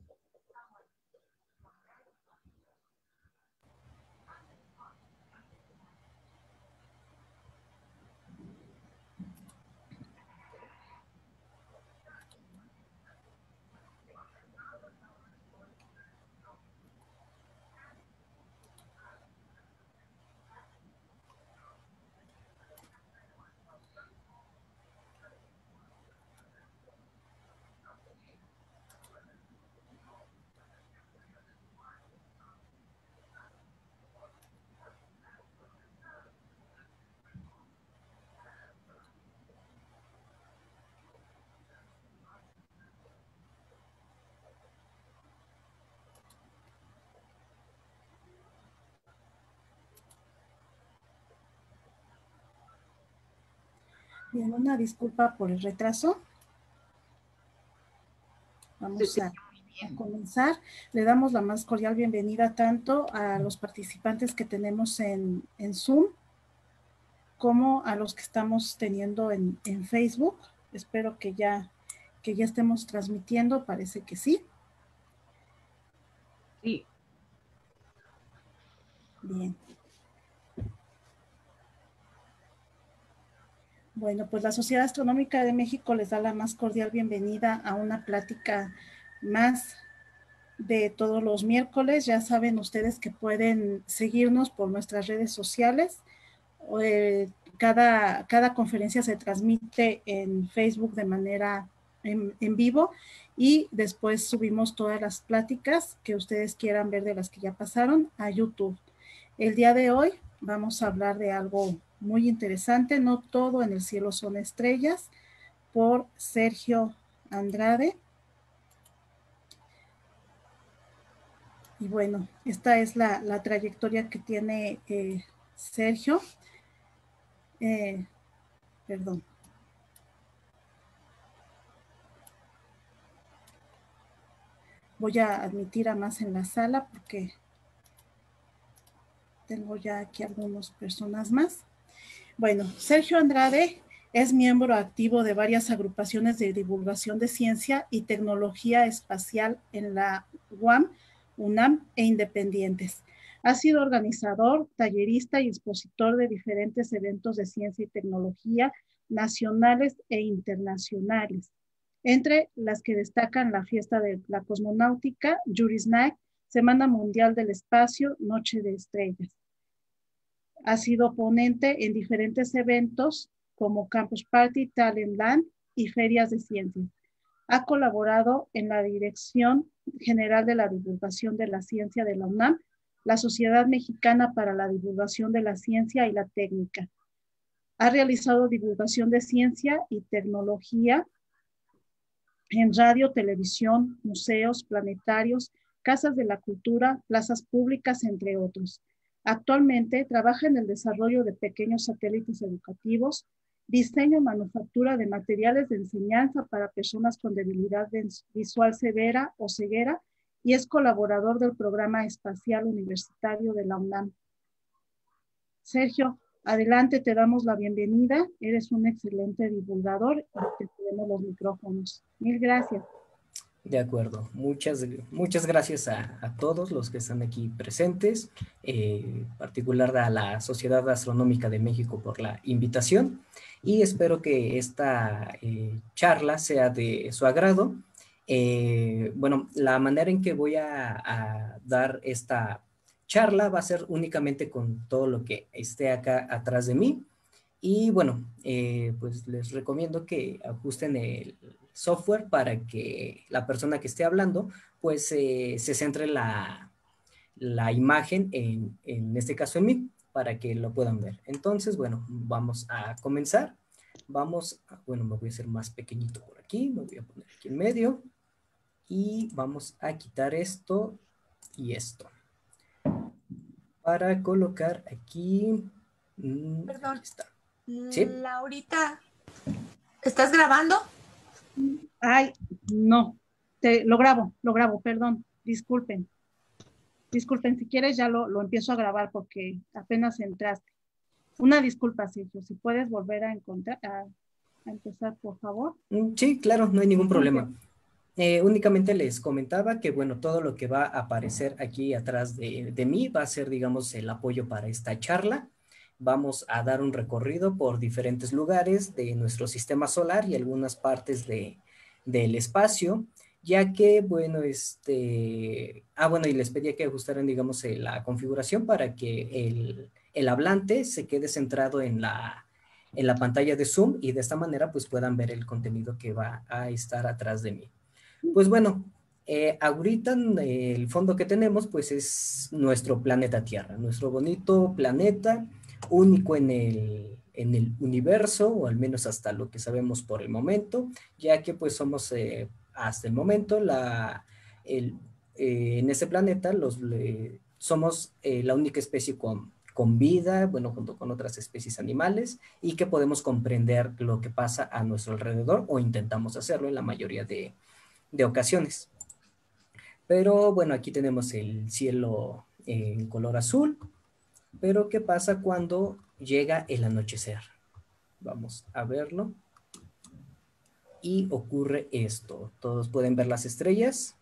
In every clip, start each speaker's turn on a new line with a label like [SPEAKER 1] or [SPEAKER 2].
[SPEAKER 1] Bien, una disculpa por el retraso. Vamos a comenzar. Le damos la más cordial bienvenida tanto a los participantes que tenemos en Zoom como a los que estamos teniendo en Facebook. Espero que ya estemos transmitiendo, parece que sí.
[SPEAKER 2] Sí.
[SPEAKER 1] Bien. Bueno, pues la Sociedad Astronómica de México les da la más cordial bienvenida a una plática más de todos los miércoles. Ya saben ustedes que pueden seguirnos por nuestras redes sociales. Cada conferencia se transmite en Facebook de manera en vivo y después subimos todas las pláticas que ustedes quieran ver de las que ya pasaron a YouTube. El día de hoy vamos a hablar de algo muy interesante, No todo en el cielo son estrellas, por Sergio Andrade. Y bueno, esta es la trayectoria que tiene Sergio. Perdón. Voy a admitir a más en la sala porque tengo ya aquí algunas personas más. Bueno, Sergio Andrade es miembro activo de varias agrupaciones de divulgación de ciencia y tecnología espacial en la UAM, UNAM e independientes. Ha sido organizador, tallerista y expositor de diferentes eventos de ciencia y tecnología nacionales e internacionales, entre las que destacan la Fiesta de la Cosmonáutica, Jurisnac, Semana Mundial del Espacio, Noche de Estrellas. Ha sido ponente en diferentes eventos como Campus Party, Talent Land y ferias de ciencias. Ha colaborado en la Dirección General de la Divulgación de la Ciencia de la UNAM, la Sociedad Mexicana para la Divulgación de la Ciencia y la Técnica. Ha realizado divulgación de ciencia y tecnología en radio, televisión, museos, planetarios, casas de la cultura, plazas públicas, entre otros. Actualmente trabaja en el desarrollo de pequeños satélites educativos, diseño y manufactura de materiales de enseñanza para personas con debilidad visual severa o ceguera y es colaborador del Programa Espacial Universitario de la UNAM. Sergio, adelante, te damos la bienvenida. Eres un excelente divulgador y te tenemos los micrófonos. Mil gracias.
[SPEAKER 3] De acuerdo, muchas gracias a todos los que están aquí presentes, en particular a la Sociedad Astronómica de México por la invitación y espero que esta charla sea de su agrado. Bueno, la manera en que voy a dar esta charla va a ser únicamente con todo lo que esté acá atrás de mí y bueno, pues les recomiendo que ajusten el software para que la persona que esté hablando pues se centre la imagen en este caso en mí para que lo puedan ver. Entonces, bueno, vamos a comenzar. Bueno, me voy a hacer más pequeñito por aquí, me voy a poner aquí en medio y vamos a quitar esto y esto para colocar aquí.
[SPEAKER 2] Perdón.
[SPEAKER 3] Aquí está. ¿Sí?
[SPEAKER 2] Laurita, ¿estás grabando?
[SPEAKER 1] Ay, no, lo grabo, perdón, disculpen, si quieres ya lo empiezo a grabar porque apenas entraste. Una disculpa, Sergio, si puedes volver a empezar, por favor.
[SPEAKER 3] Sí, claro, no hay ningún problema. Únicamente les comentaba que, bueno, todo lo que va a aparecer aquí atrás de mí va a ser, digamos, el apoyo para esta charla. Vamos a dar un recorrido por diferentes lugares de nuestro sistema solar y algunas partes del espacio, ya que, bueno, bueno, y les pedía que ajustaran, digamos, la configuración para que el hablante se quede centrado en la pantalla de Zoom y de esta manera, pues, puedan ver el contenido que va a estar atrás de mí. Pues bueno, ahorita el fondo que tenemos pues es nuestro planeta Tierra, nuestro bonito planeta, único en el universo, o al menos hasta lo que sabemos por el momento, ya que pues somos hasta el momento en ese planeta somos la única especie con vida, bueno, junto con otras especies animales, y que podemos comprender lo que pasa a nuestro alrededor, o intentamos hacerlo en la mayoría de ocasiones. Pero bueno, aquí tenemos el cielo en color azul, pero ¿qué pasa cuando llega el anochecer? Vamos a verlo. Y ocurre esto. Todos pueden ver las estrellas.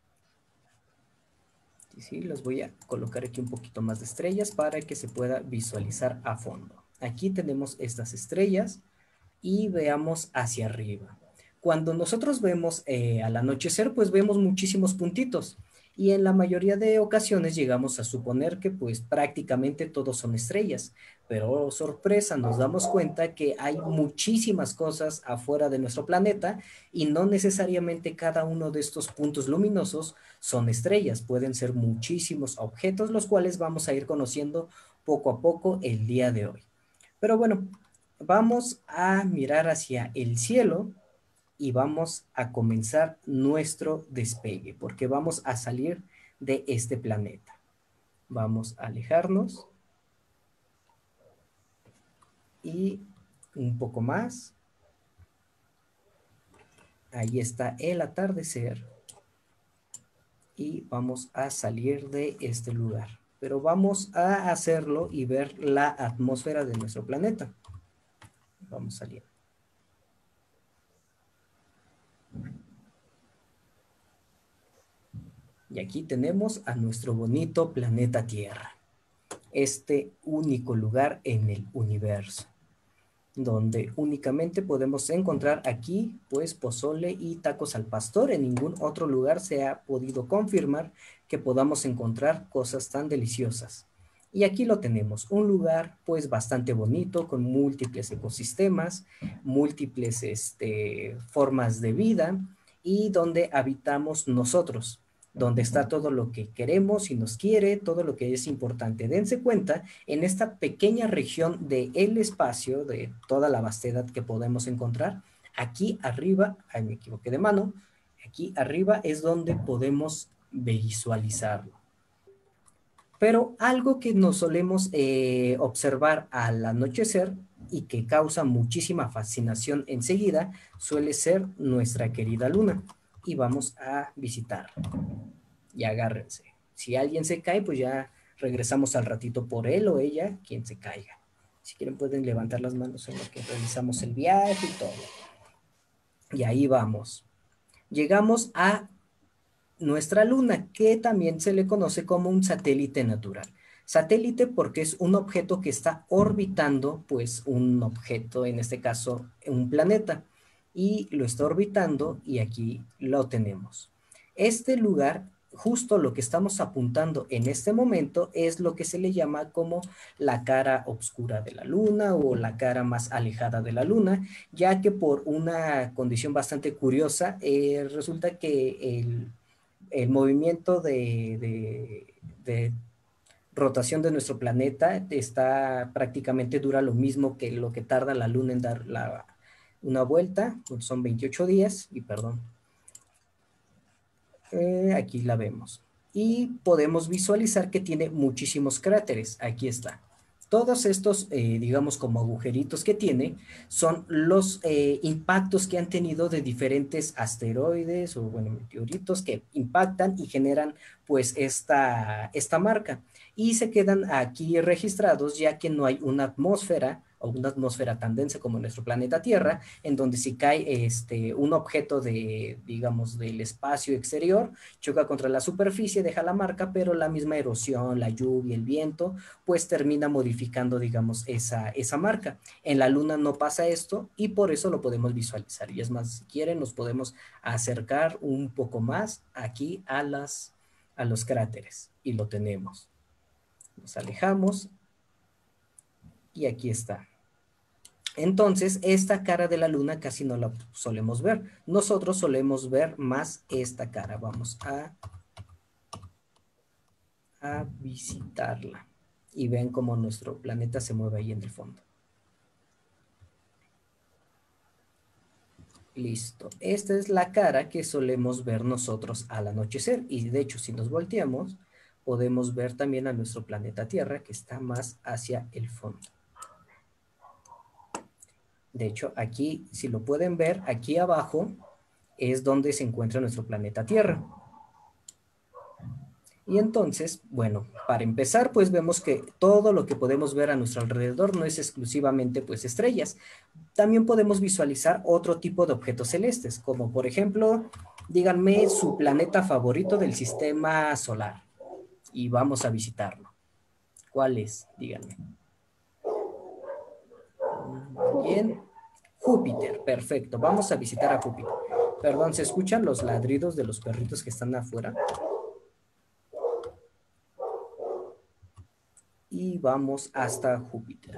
[SPEAKER 3] Sí, los voy a colocar aquí un poquito más de estrellas para que se pueda visualizar a fondo. Aquí tenemos estas estrellas y veamos hacia arriba. Cuando nosotros vemos al anochecer, pues vemos muchísimos puntitos y en la mayoría de ocasiones llegamos a suponer que pues prácticamente todos son estrellas, pero oh, sorpresa, nos damos cuenta que hay muchísimas cosas afuera de nuestro planeta y no necesariamente cada uno de estos puntos luminosos son estrellas, pueden ser muchísimos objetos los cuales vamos a ir conociendo poco a poco el día de hoy. Pero bueno, vamos a mirar hacia el cielo y vamos a comenzar nuestro despegue, porque vamos a salir de este planeta. Vamos a alejarnos y un poco más. Ahí está el atardecer y vamos a salir de este lugar. Pero vamos a hacerlo y ver la atmósfera de nuestro planeta. Vamos a salir. Y aquí tenemos a nuestro bonito planeta Tierra, este único lugar en el universo, donde únicamente podemos encontrar aquí, pues, pozole y tacos al pastor. En ningún otro lugar se ha podido confirmar que podamos encontrar cosas tan deliciosas. Y aquí lo tenemos, un lugar, pues, bastante bonito, con múltiples ecosistemas, múltiples formas de vida, y donde habitamos nosotros, donde está todo lo que queremos y nos quiere, todo lo que es importante. Dense cuenta, en esta pequeña región del espacio, de toda la vastedad que podemos encontrar, aquí arriba, ay, me equivoqué de mano, aquí arriba es donde podemos visualizarlo. Pero algo que nos solemos observar al anochecer y que causa muchísima fascinación enseguida suele ser nuestra querida luna. Y vamos a visitar. Y agárrense. Si alguien se cae, pues ya regresamos al ratito por él o ella, quien se caiga. Si quieren pueden levantar las manos en lo que realizamos el viaje y todo. Y ahí vamos. Llegamos a nuestra luna, que también se le conoce como un satélite natural. Satélite porque es un objeto que está orbitando, pues un objeto, en este caso un planeta, y lo está orbitando y aquí lo tenemos. Este lugar, justo lo que estamos apuntando en este momento, es lo que se le llama como la cara oscura de la luna o la cara más alejada de la luna, ya que por una condición bastante curiosa, resulta que el movimiento de rotación de nuestro planeta está prácticamente dura lo mismo que lo que tarda la luna en dar una vuelta, pues son 28 días, y perdón, aquí la vemos. Y podemos visualizar que tiene muchísimos cráteres, aquí está. Todos estos, digamos, como agujeritos que tiene, son los impactos que han tenido de diferentes asteroides o, bueno, meteoritos que impactan y generan, pues, esta marca. Y se quedan aquí registrados ya que no hay una atmósfera o una atmósfera tan densa como nuestro planeta Tierra, en donde si cae un objeto digamos, del espacio exterior, choca contra la superficie, deja la marca, pero la misma erosión, la lluvia, el viento, pues termina modificando, digamos, esa marca. En la Luna no pasa esto y por eso lo podemos visualizar. Y es más, si quieren, nos podemos acercar un poco más aquí a los cráteres y lo tenemos. Nos alejamos y aquí está. Entonces, esta cara de la Luna casi no la solemos ver. Nosotros solemos ver más esta cara. Vamos a visitarla. Y ven cómo nuestro planeta se mueve ahí en el fondo. Listo. Esta es la cara que solemos ver nosotros al anochecer. Y de hecho, si nos volteamos, podemos ver también a nuestro planeta Tierra, que está más hacia el fondo. De hecho, aquí, si lo pueden ver, aquí abajo es donde se encuentra nuestro planeta Tierra. Y entonces, bueno, para empezar, pues vemos que todo lo que podemos ver a nuestro alrededor no es exclusivamente, pues, estrellas. También podemos visualizar otro tipo de objetos celestes, como por ejemplo, díganme su planeta favorito del sistema solar. Y vamos a visitarlo. ¿Cuál es? Díganme. Bien. Júpiter, perfecto. Vamos a visitar a Júpiter. Perdón, ¿se escuchan los ladridos de los perritos que están afuera? Y vamos hasta Júpiter.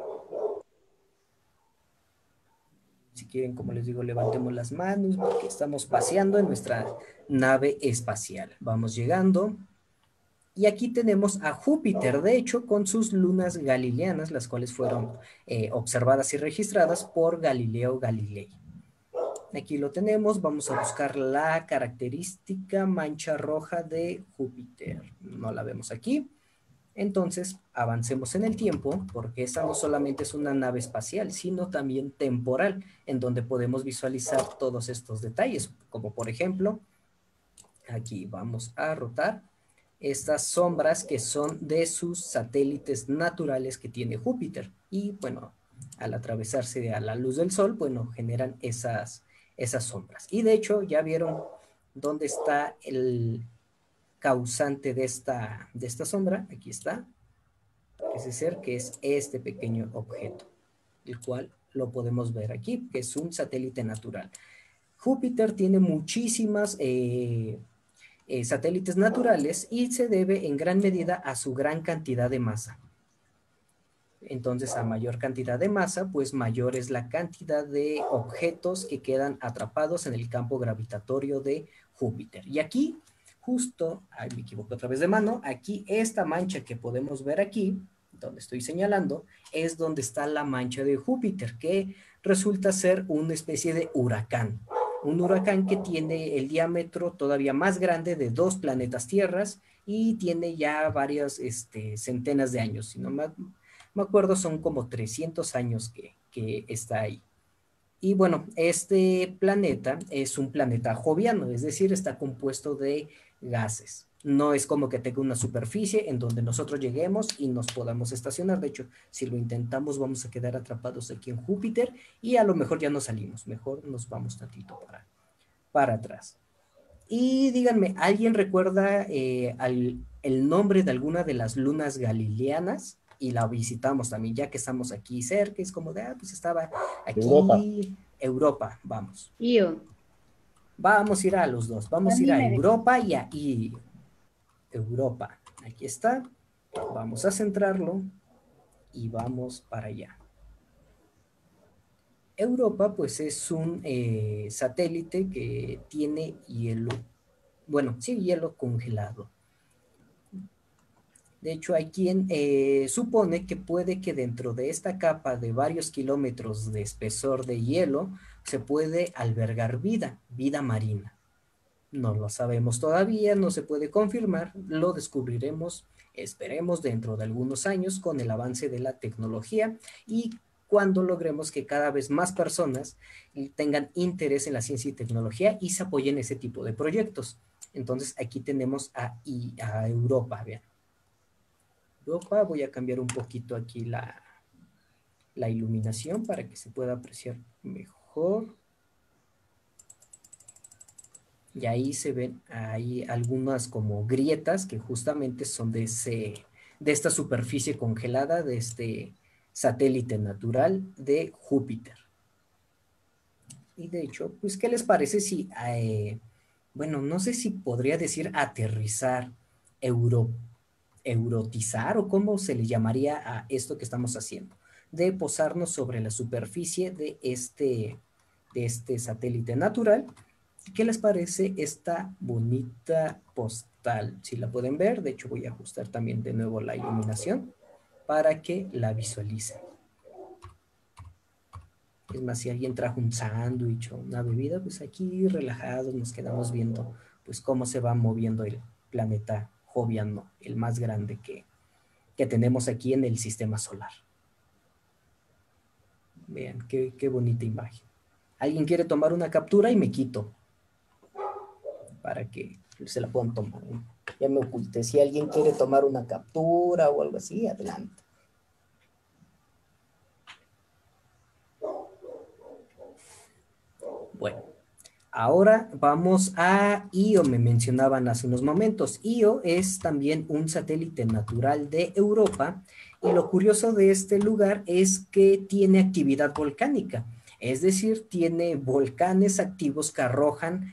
[SPEAKER 3] Si quieren, como les digo, levantemos las manos porque estamos paseando en nuestra nave espacial. Vamos llegando. Y aquí tenemos a Júpiter, de hecho, con sus lunas galileanas, las cuales fueron observadas y registradas por Galileo Galilei. Aquí lo tenemos, vamos a buscar la característica mancha roja de Júpiter. No la vemos aquí. Entonces, avancemos en el tiempo, porque esta no solamente es una nave espacial, sino también temporal, en donde podemos visualizar todos estos detalles, como por ejemplo, aquí vamos a rotar estas sombras que son de sus satélites naturales que tiene Júpiter. Y bueno, al atravesarse a la luz del sol, bueno, generan esas sombras. Y de hecho, ya vieron dónde está el causante de esta sombra. Aquí está. Parece ser que es este pequeño objeto, el cual lo podemos ver aquí, que es un satélite natural. Júpiter tiene muchísimas satélites naturales y se debe en gran medida a su gran cantidad de masa. Entonces, a mayor cantidad de masa, pues mayor es la cantidad de objetos que quedan atrapados en el campo gravitatorio de Júpiter. Y aquí, justo, ay, me equivoco otra vez de mano, aquí esta mancha que podemos ver aquí, donde estoy señalando, es donde está la mancha de Júpiter, que resulta ser una especie de huracán. Un huracán que tiene el diámetro todavía más grande de 2 planetas tierras y tiene ya varias centenas de años, si no me acuerdo, son como 300 años que está ahí. Y bueno, este planeta es un planeta joviano, es decir, está compuesto de gases. No es como que tenga una superficie en donde nosotros lleguemos y nos podamos estacionar. De hecho, si lo intentamos, vamos a quedar atrapados aquí en Júpiter y a lo mejor ya no salimos. Mejor nos vamos tantito para atrás. Y díganme, ¿alguien recuerda el nombre de alguna de las lunas galileanas? Y la visitamos también, ya que estamos aquí cerca, es como de, pues estaba aquí, Europa, vamos.
[SPEAKER 4] Io.
[SPEAKER 3] Vamos a ir a los dos, vamos a ir a Europa y a Io. Europa, aquí está, vamos a centrarlo y vamos para allá. Europa, pues es un satélite que tiene hielo, bueno, sí, hielo congelado. De hecho, hay quien supone que puede que dentro de esta capa de varios kilómetros de espesor de hielo se puede albergar vida marina. No lo sabemos todavía, no se puede confirmar, lo descubriremos, esperemos, dentro de algunos años con el avance de la tecnología y cuando logremos que cada vez más personas tengan interés en la ciencia y tecnología y se apoyen ese tipo de proyectos. Entonces, aquí tenemos a Europa, vean. Europa, voy a cambiar un poquito aquí la la iluminación para que se pueda apreciar mejor. Y ahí se ven ahí algunas como grietas que justamente son de esta superficie congelada de este satélite natural de Júpiter. Y de hecho, pues, ¿qué les parece si, bueno, no sé si podría decir aterrizar, eurotizar o cómo se le llamaría a esto que estamos haciendo, de posarnos sobre la superficie de este satélite natural? ¿Qué les parece esta bonita postal? Si la pueden ver, de hecho voy a ajustar también de nuevo la iluminación para que la visualicen. Es más, si alguien trajo un sándwich o una bebida, pues aquí relajados nos quedamos viendo pues cómo se va moviendo el planeta Joviano, el más grande que tenemos aquí en el sistema solar. Vean, qué bonita imagen. ¿Alguien quiere tomar una captura? Y me quito para que se la puedan tomar. Ya me oculté. Si alguien quiere tomar una captura o algo así, adelante. Bueno, ahora vamos a Io, me mencionaban hace unos momentos. Io es también un satélite natural de Europa y lo curioso de este lugar es que tiene actividad volcánica, es decir, tiene volcanes activos que arrojan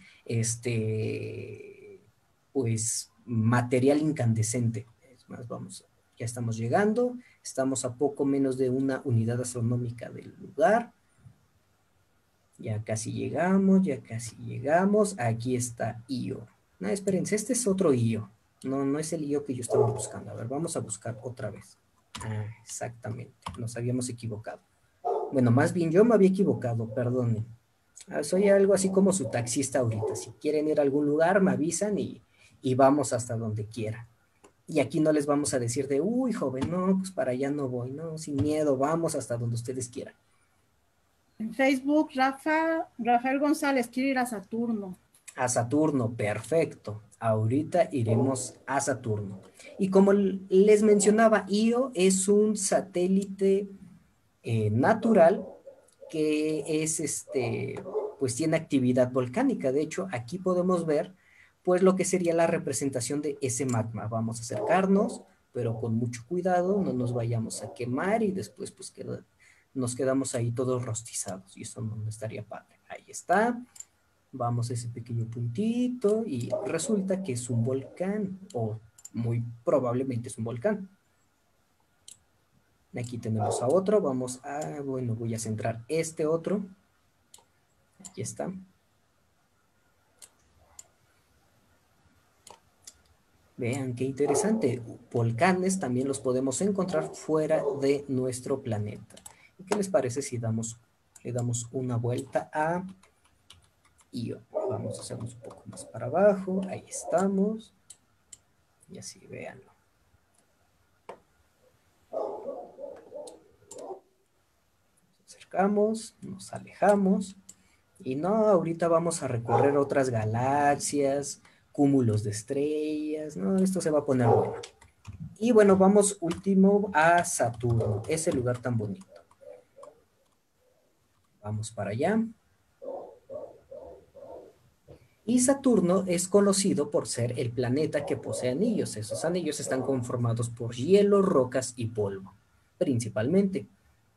[SPEAKER 3] pues material incandescente. Es más, ya estamos llegando, estamos a poco menos de una unidad astronómica del lugar. Ya casi llegamos, ya casi llegamos. Aquí está Io. No, espérense, este es otro Io. No, no es el Io que yo estaba buscando. A ver, vamos a buscar otra vez. Ah, exactamente. Nos habíamos equivocado. Bueno, más bien yo me había equivocado, perdonen. Soy algo así como su taxista ahorita. Si quieren ir a algún lugar, me avisan y vamos hasta donde quiera. Y aquí no les vamos a decir de, uy, joven, no, pues para allá no voy, no, sin miedo, vamos hasta donde ustedes quieran.
[SPEAKER 1] En Facebook, Rafael González quiere ir a Saturno.
[SPEAKER 3] A Saturno, perfecto. Ahorita iremos a Saturno. Y como les mencionaba, Io es un satélite natural que es pues tiene actividad volcánica. De hecho, aquí podemos ver pues lo que sería la representación de ese magma. Vamos a acercarnos, pero con mucho cuidado, no nos vayamos a quemar y después pues nos quedamos ahí todos rostizados y eso no estaría padre. Ahí está. Vamos a ese pequeño puntito y resulta que es un volcán o muy probablemente es un volcán. Aquí tenemos a otro, bueno, voy a centrar este otro. Aquí está. Vean qué interesante. Volcanes también los podemos encontrar fuera de nuestro planeta. ¿Y qué les parece si le damos una vuelta a Io? Vamos a hacernos un poco más para abajo. Ahí estamos. Y así, véanlo. Nos acercamos, nos alejamos. Y no, ahorita vamos a recorrer otras galaxias, cúmulos de estrellas. No, esto se va a poner bueno. Y bueno, vamos último a Saturno, ese lugar tan bonito. Vamos para allá. Y Saturno es conocido por ser el planeta que posee anillos. Esos anillos están conformados por hielo, rocas y polvo, principalmente.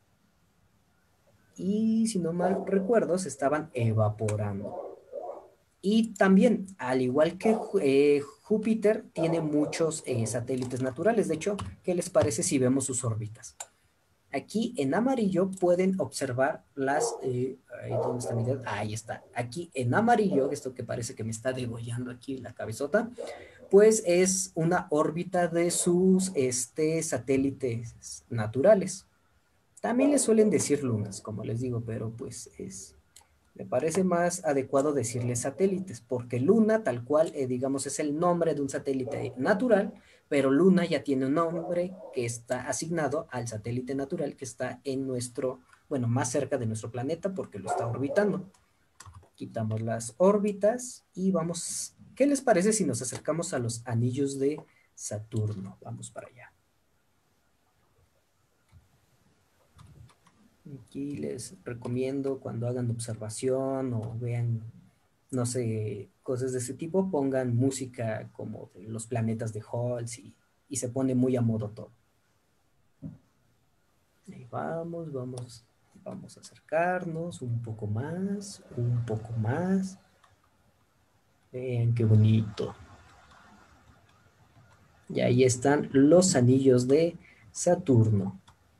[SPEAKER 3] Y si no mal recuerdo, se estaban evaporando. Y también, al igual que Júpiter, tiene muchos satélites naturales. De hecho, ¿qué les parece si vemos sus órbitas? Aquí en amarillo pueden observar ¿dónde está mi dedo? Ahí está. Aquí en amarillo, esto que parece que me está degollando aquí la cabezota, pues es una órbita de sus satélites naturales. También les suelen decir lunas, como les digo, pero pues me parece más adecuado decirles satélites, porque luna tal cual, digamos, es el nombre de un satélite natural, pero luna ya tiene un nombre que está asignado al satélite natural que está bueno, más cerca de nuestro planeta porque lo está orbitando. Quitamos las órbitas y vamos, ¿qué les parece si nos acercamos a los anillos de Saturno? Vamos para allá. Aquí les recomiendo cuando hagan observación o vean, no sé, cosas de ese tipo, pongan música como de los planetas de Halls y se pone muy a modo todo. Ahí vamos a acercarnos un poco más, un poco más. Vean qué bonito. Y ahí están los anillos de Saturno.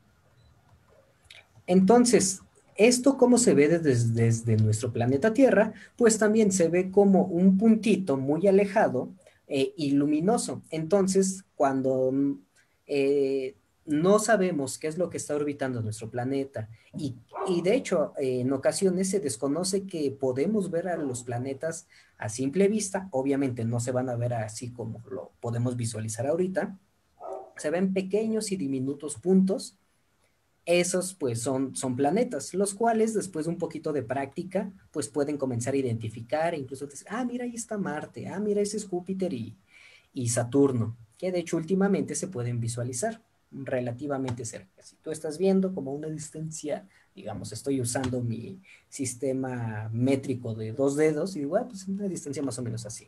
[SPEAKER 3] Entonces, ¿esto cómo se ve desde nuestro planeta Tierra? Pues también se ve como un puntito muy alejado y luminoso. Entonces, cuando eh, no sabemos qué es lo que está orbitando nuestro planeta y de hecho en ocasiones se desconoce que podemos ver a los planetas a simple vista, obviamente no se van a ver así como lo podemos visualizar ahorita, se ven pequeños y diminutos puntos. Esos pues son planetas, los cuales después de un poquito de práctica pues pueden comenzar a identificar e incluso decir, ah, mira, ahí está Marte, ah, mira, ese es Júpiter y Saturno, que de hecho últimamente se pueden visualizar relativamente cerca. Si tú estás viendo como una distancia, digamos, estoy usando mi sistema métrico de 2 dedos y digo, ah, pues una distancia más o menos así.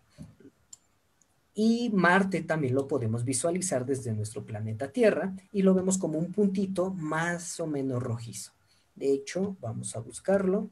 [SPEAKER 3] Y Marte también lo podemos visualizar desde nuestro planeta Tierra y lo vemos como un puntito más o menos rojizo. De hecho, vamos a buscarlo.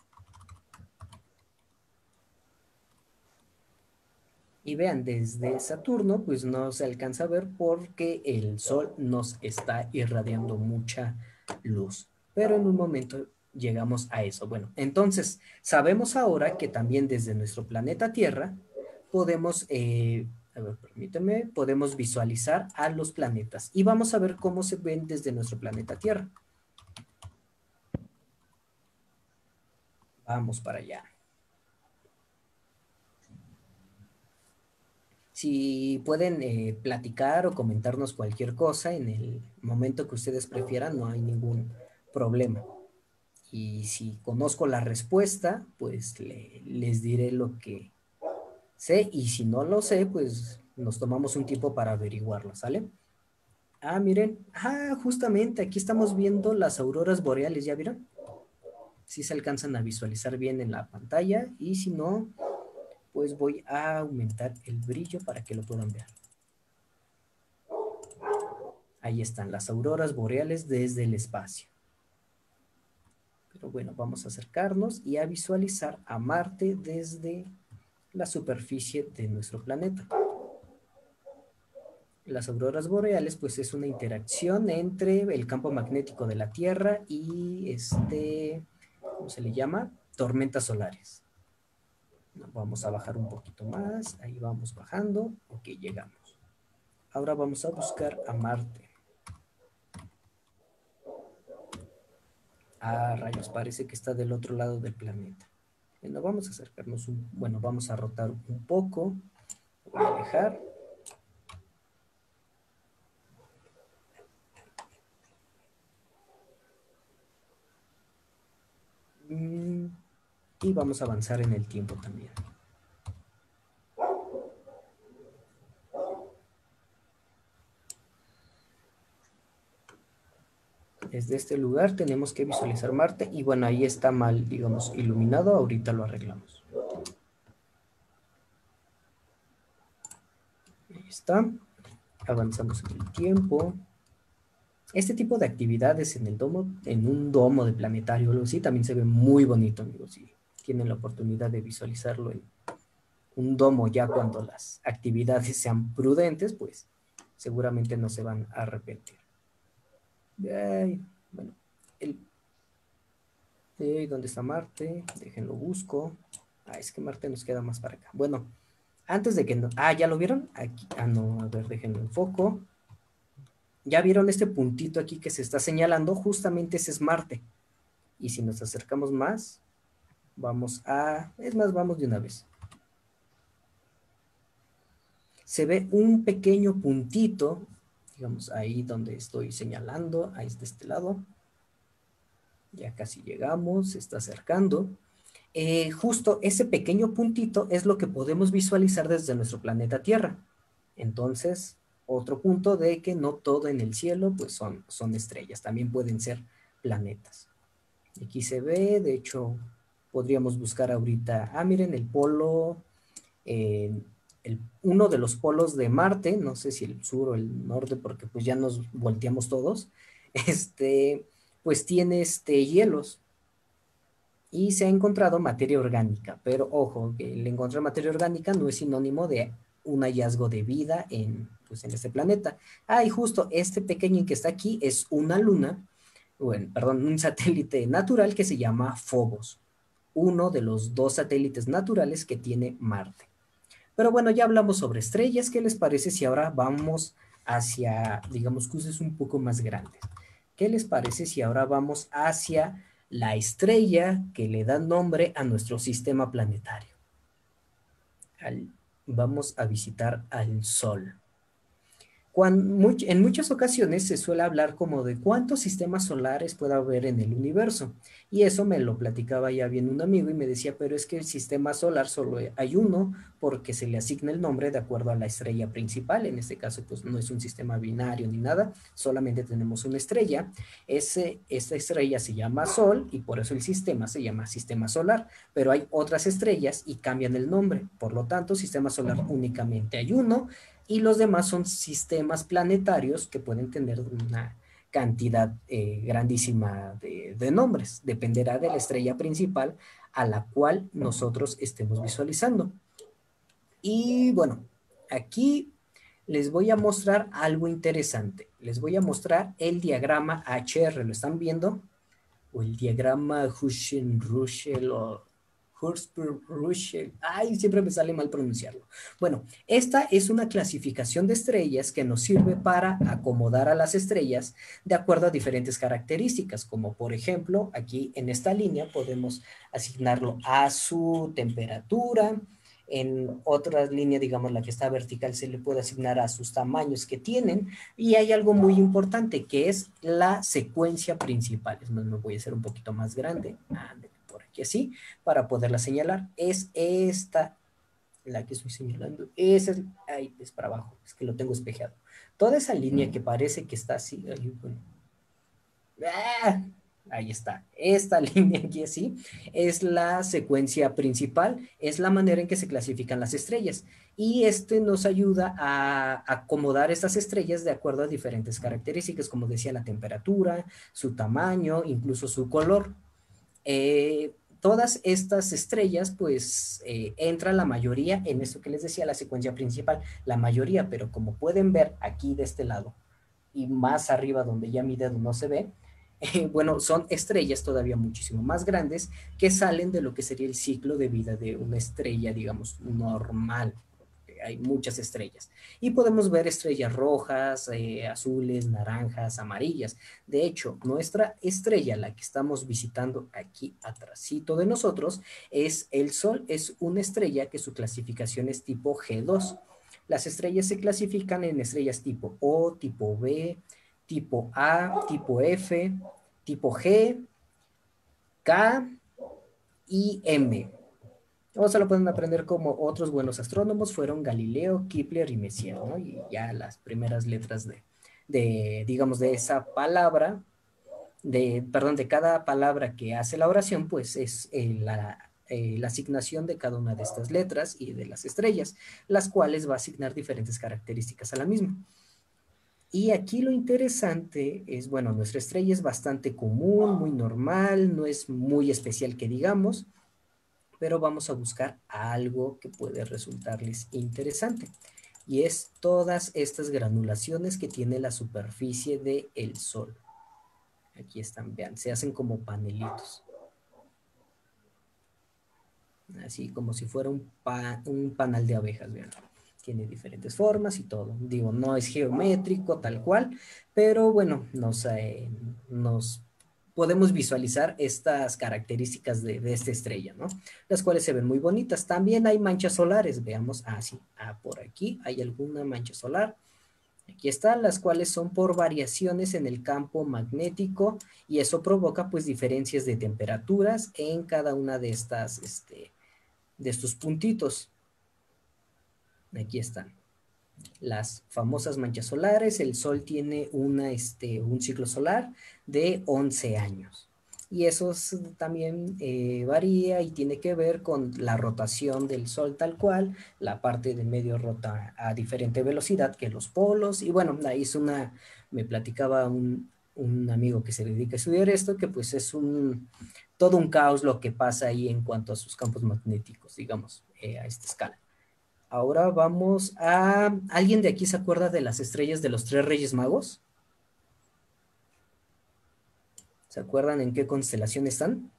[SPEAKER 3] Y vean, desde Saturno pues no se alcanza a ver porque el Sol nos está irradiando mucha luz. Pero en un momento llegamos a eso. Bueno, entonces sabemos ahora que también desde nuestro planeta Tierra podemos, a ver, permíteme, podemos visualizar a los planetas. Y vamos a ver cómo se ven desde nuestro planeta Tierra. Vamos para allá. Si pueden platicar o comentarnos cualquier cosa en el momento que ustedes prefieran, no hay ningún problema. Y si conozco la respuesta, pues les diré lo que sé. Y si no lo sé, pues nos tomamos un tiempo para averiguarlo, ¿sale? Ah, miren. Ah, justamente aquí estamos viendo las auroras boreales, ¿ya vieron? Si se alcanzan a visualizar bien en la pantalla. Y si no, pues voy a aumentar el brillo para que lo puedan ver. Ahí están las auroras boreales desde el espacio. Pero bueno, vamos a acercarnos y a visualizar a Marte desde la superficie de nuestro planeta. Las auroras boreales pues es una interacción entre el campo magnético de la Tierra y ¿cómo se le llama? Tormentas solares. Vamos a bajar un poquito más, ahí vamos bajando, ok, llegamos. Ahora vamos a buscar a Marte. Ah, rayos, parece que está del otro lado del planeta. Bueno, vamos a acercarnos, bueno, vamos a rotar un poco. Voy a dejar. Y vamos a avanzar en el tiempo también. Desde este lugar tenemos que visualizar Marte y bueno, ahí está mal, digamos, iluminado. Ahorita lo arreglamos. Ahí está. Avanzamos en el tiempo. Este tipo de actividades en el domo, en un domo de planetario o algo así, también se ve muy bonito, amigos. Si tienen la oportunidad de visualizarlo en un domo ya cuando las actividades sean prudentes, pues seguramente no se van a arrepentir. Ay, bueno, ¿dónde está Marte? Déjenlo busco. Ah, es que Marte nos queda más para acá. Bueno, antes de que no... Ah, ¿ya lo vieron? Aquí. Ah, no, a ver, déjenlo en foco. ¿Ya vieron este puntito aquí que se está señalando? Justamente ese es Marte. Y si nos acercamos más, vamos a... Es más, vamos de una vez. Se ve un pequeño puntito, digamos, ahí donde estoy señalando, ahí es de este lado. Ya casi llegamos, se está acercando. Justo ese pequeño puntito es lo que podemos visualizar desde nuestro planeta Tierra. Entonces, otro punto de que no todo en el cielo pues son estrellas, también pueden ser planetas. Aquí se ve, de hecho, podríamos buscar ahorita, miren, el polo, uno de los polos de Marte, no sé si el sur o el norte, porque pues ya nos volteamos todos, pues tiene hielos y se ha encontrado materia orgánica, pero ojo, que el encontrar materia orgánica no es sinónimo de un hallazgo de vida pues en este planeta. Y justo este pequeño que está aquí es una luna, bueno, perdón, un satélite natural que se llama Phobos, uno de los 2 satélites naturales que tiene Marte. Pero bueno, ya hablamos sobre estrellas. ¿Qué les parece si ahora vamos hacia, digamos, cosas un poco más grandes? ¿Qué les parece si ahora vamos hacia la estrella que le da nombre a nuestro sistema planetario? Vamos a visitar al Sol. En muchas ocasiones se suele hablar como de cuántos sistemas solares puede haber en el universo. Y eso me lo platicaba ya bien un amigo y me decía, pero es que el sistema solar solo hay uno porque se le asigna el nombre de acuerdo a la estrella principal. En este caso, pues no es un sistema binario ni nada, solamente tenemos una estrella. Esta estrella se llama Sol y por eso el sistema se llama sistema solar. Pero hay otras estrellas y cambian el nombre. Por lo tanto, sistema solar únicamente hay uno y los demás son sistemas planetarios que pueden tener una cantidad grandísima de nombres. Dependerá de la estrella principal a la cual nosotros estemos visualizando. Y bueno, aquí les voy a mostrar algo interesante. Les voy a mostrar el diagrama HR. ¿Lo están viendo? O el diagrama Huschen-Russell o Hursper-Russell. Ay, siempre me sale mal pronunciarlo. Bueno, esta es una clasificación de estrellas que nos sirve para acomodar a las estrellas de acuerdo a diferentes características, como por ejemplo, aquí en esta línea podemos asignarlo a su temperatura. En otra línea, digamos la que está vertical, se le puede asignar a sus tamaños que tienen. Y hay algo muy importante que es la secuencia principal. Es más, me voy a hacer un poquito más grande. Por aquí así, para poderla señalar. Es esta, la que estoy señalando. Esa es, ahí es para abajo, es que lo tengo espejeado. Toda esa línea que parece que está así, bueno, ahí está. Esta línea aquí así es la secuencia principal, es la manera en que se clasifican las estrellas. Y nos ayuda a acomodar estas estrellas de acuerdo a diferentes características, como decía, la temperatura, su tamaño, incluso su color. Todas estas estrellas, pues, entra la mayoría en esto que les decía, la secuencia principal. La mayoría, pero como pueden ver aquí de este lado y más arriba donde ya mi dedo no se ve, bueno, son estrellas todavía muchísimo más grandes que salen de lo que sería el ciclo de vida de una estrella, digamos, normal. Hay muchas estrellas. Y podemos ver estrellas rojas, azules, naranjas, amarillas. De hecho, nuestra estrella, la que estamos visitando aquí atrásito de nosotros, es el Sol. Es una estrella que su clasificación es tipo G2. Las estrellas se clasifican en estrellas tipo O, tipo B, tipo A, tipo F, tipo G, K y M. O se lo pueden aprender como otros buenos astrónomos fueron Galileo, Kepler y Messier, ¿no? Y ya las primeras letras digamos, de esa palabra, perdón, de cada palabra que hace la oración, pues es la asignación de cada una de estas letras y de las estrellas, las cuales va a asignar diferentes características a la misma. Y aquí lo interesante es, bueno, nuestra estrella es bastante común, muy normal, no es muy especial que digamos, pero vamos a buscar algo que puede resultarles interesante. Y es todas estas granulaciones que tiene la superficie del Sol. Aquí están, vean, se hacen como panelitos. Así como si fuera un panal de abejas, vean. Tiene diferentes formas y todo. Digo, no es geométrico tal cual, pero bueno, nos podemos visualizar estas características de esta estrella, ¿no? Las cuales se ven muy bonitas. También hay manchas solares, veamos, sí, por aquí hay alguna mancha solar. Aquí están, las cuales son por variaciones en el campo magnético y eso provoca pues diferencias de temperaturas en cada una de estos puntitos. Aquí están las famosas manchas solares. El Sol tiene un ciclo solar de 11 años. y eso también varía y tiene que ver con la rotación del Sol tal cual, la parte de medio rota a diferente velocidad que los polos, y bueno, ahí me platicaba un amigo que se dedica a estudiar esto, que pues es todo un caos lo que pasa ahí en cuanto a sus campos magnéticos, digamos, a esta escala. Ahora vamos a... ¿Alguien de aquí se acuerda de las estrellas de los tres Reyes Magos? ¿Se acuerdan en qué constelación están?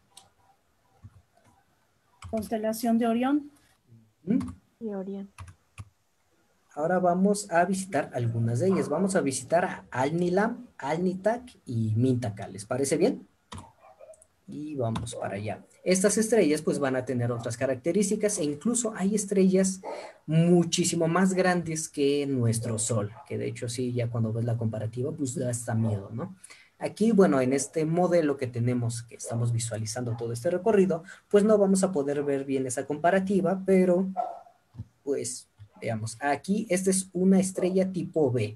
[SPEAKER 1] Constelación de Orión.
[SPEAKER 3] ¿Mm?
[SPEAKER 2] Y Orión.
[SPEAKER 3] Ahora vamos a visitar algunas de ellas. Vamos a visitar a Alnilam, Alnitak y Mintaka. ¿Les parece bien? Y vamos para allá. Estas estrellas pues van a tener otras características e incluso hay estrellas muchísimo más grandes que nuestro Sol, que de hecho sí, ya cuando ves la comparativa pues da hasta miedo, ¿no? Aquí, bueno, en este modelo que tenemos, que estamos visualizando todo este recorrido, pues no vamos a poder ver bien esa comparativa, pero pues veamos, aquí esta es una estrella tipo B,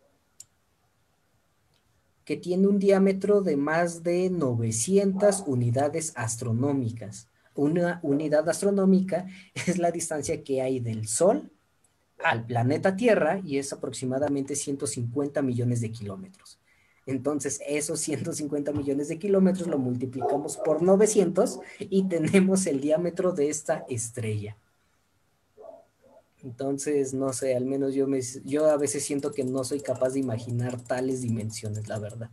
[SPEAKER 3] que tiene un diámetro de más de 900 unidades astronómicas. Una unidad astronómica es la distancia que hay del Sol al planeta Tierra y es aproximadamente 150 millones de kilómetros. Entonces, esos 150 millones de kilómetros lo multiplicamos por 900 y tenemos el diámetro de esta estrella. Entonces, no sé, al menos yo a veces siento que no soy capaz de imaginar tales dimensiones, la verdad.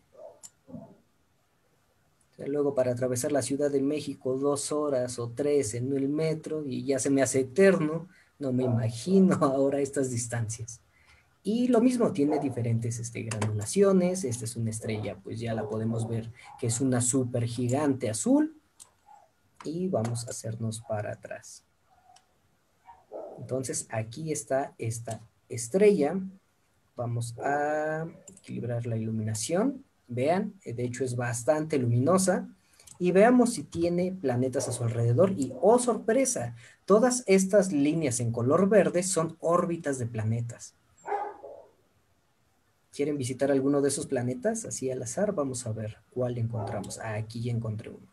[SPEAKER 3] O sea, luego para atravesar la Ciudad de México 2 horas o 3 en el metro y ya se me hace eterno, no me imagino ahora estas distancias. Y lo mismo, tiene diferentes granulaciones. Esta es una estrella, pues ya la podemos ver que es una super gigante azul. Y vamos a hacernos para atrás. Entonces aquí está esta estrella. Vamos a equilibrar la iluminación. Vean, de hecho es bastante luminosa. Y veamos si tiene planetas a su alrededor. Y, oh sorpresa, todas estas líneas en color verde son órbitas de planetas. ¿Quieren visitar alguno de esos planetas? Así al azar, vamos a ver cuál encontramos. Ah, aquí ya encontré uno.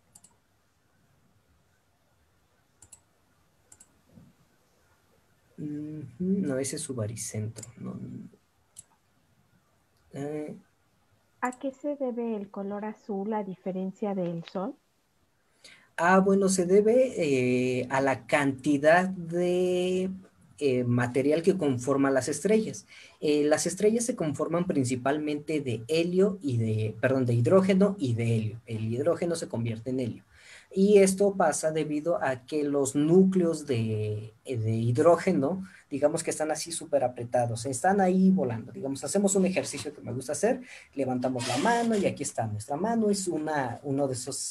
[SPEAKER 3] No, ese es su baricentro. No.
[SPEAKER 2] ¿A qué se debe el color azul a diferencia del Sol?
[SPEAKER 3] Bueno, se debe a la cantidad de material que conforma las estrellas. Las estrellas se conforman principalmente de helio y de hidrógeno y de helio. El hidrógeno se convierte en helio. Y esto pasa debido a que los núcleos de hidrógeno, digamos que están así súper apretados, están ahí volando. Digamos, hacemos un ejercicio que me gusta hacer, levantamos la mano y aquí está nuestra mano, es uno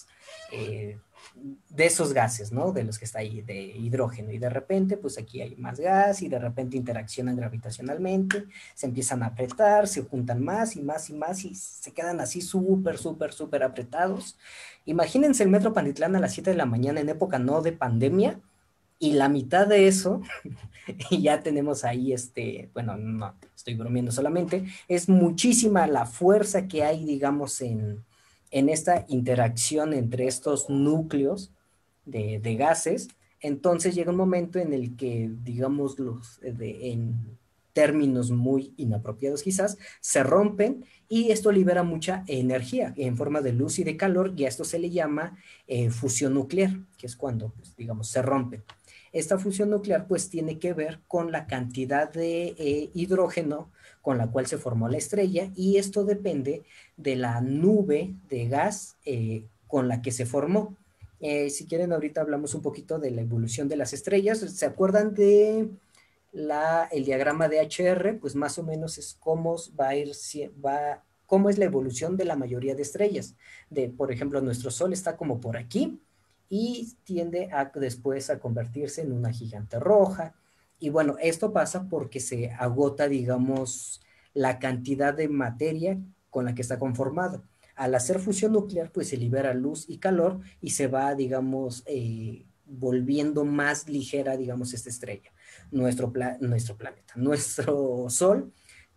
[SPEAKER 3] de esos gases, ¿no? De los que está ahí, de hidrógeno. Y de repente, pues aquí hay más gas y de repente interaccionan gravitacionalmente, se empiezan a apretar, se juntan más y más y más y se quedan así súper, súper, súper apretados. Imagínense el Metro Pantitlán a las 7 de la mañana en época no de pandemia y la mitad de eso, y ya tenemos ahí bueno, no, estoy bromeando solamente, es muchísima la fuerza que hay, digamos, en esta interacción entre estos núcleos de gases. Entonces llega un momento en el que, digamos, en términos muy inapropiados quizás, se rompen y esto libera mucha energía en forma de luz y de calor y a esto se le llama fusión nuclear, que es cuando, pues, digamos, se rompen. Esta fusión nuclear pues tiene que ver con la cantidad de hidrógeno con la cual se formó la estrella y esto depende de la nube de gas con la que se formó. Si quieren ahorita hablamos un poquito de la evolución de las estrellas. ¿Se acuerdan de el diagrama de HR? Pues más o menos es cómo cómo es la evolución de la mayoría de estrellas. Por ejemplo, nuestro Sol está como por aquí y tiende después a convertirse en una gigante roja. Y bueno, esto pasa porque se agota, digamos, la cantidad de materia con la que está conformado. Al hacer fusión nuclear, pues se libera luz y calor y se va, digamos, volviendo más ligera, digamos, esta estrella. Nuestro planeta, nuestro Sol,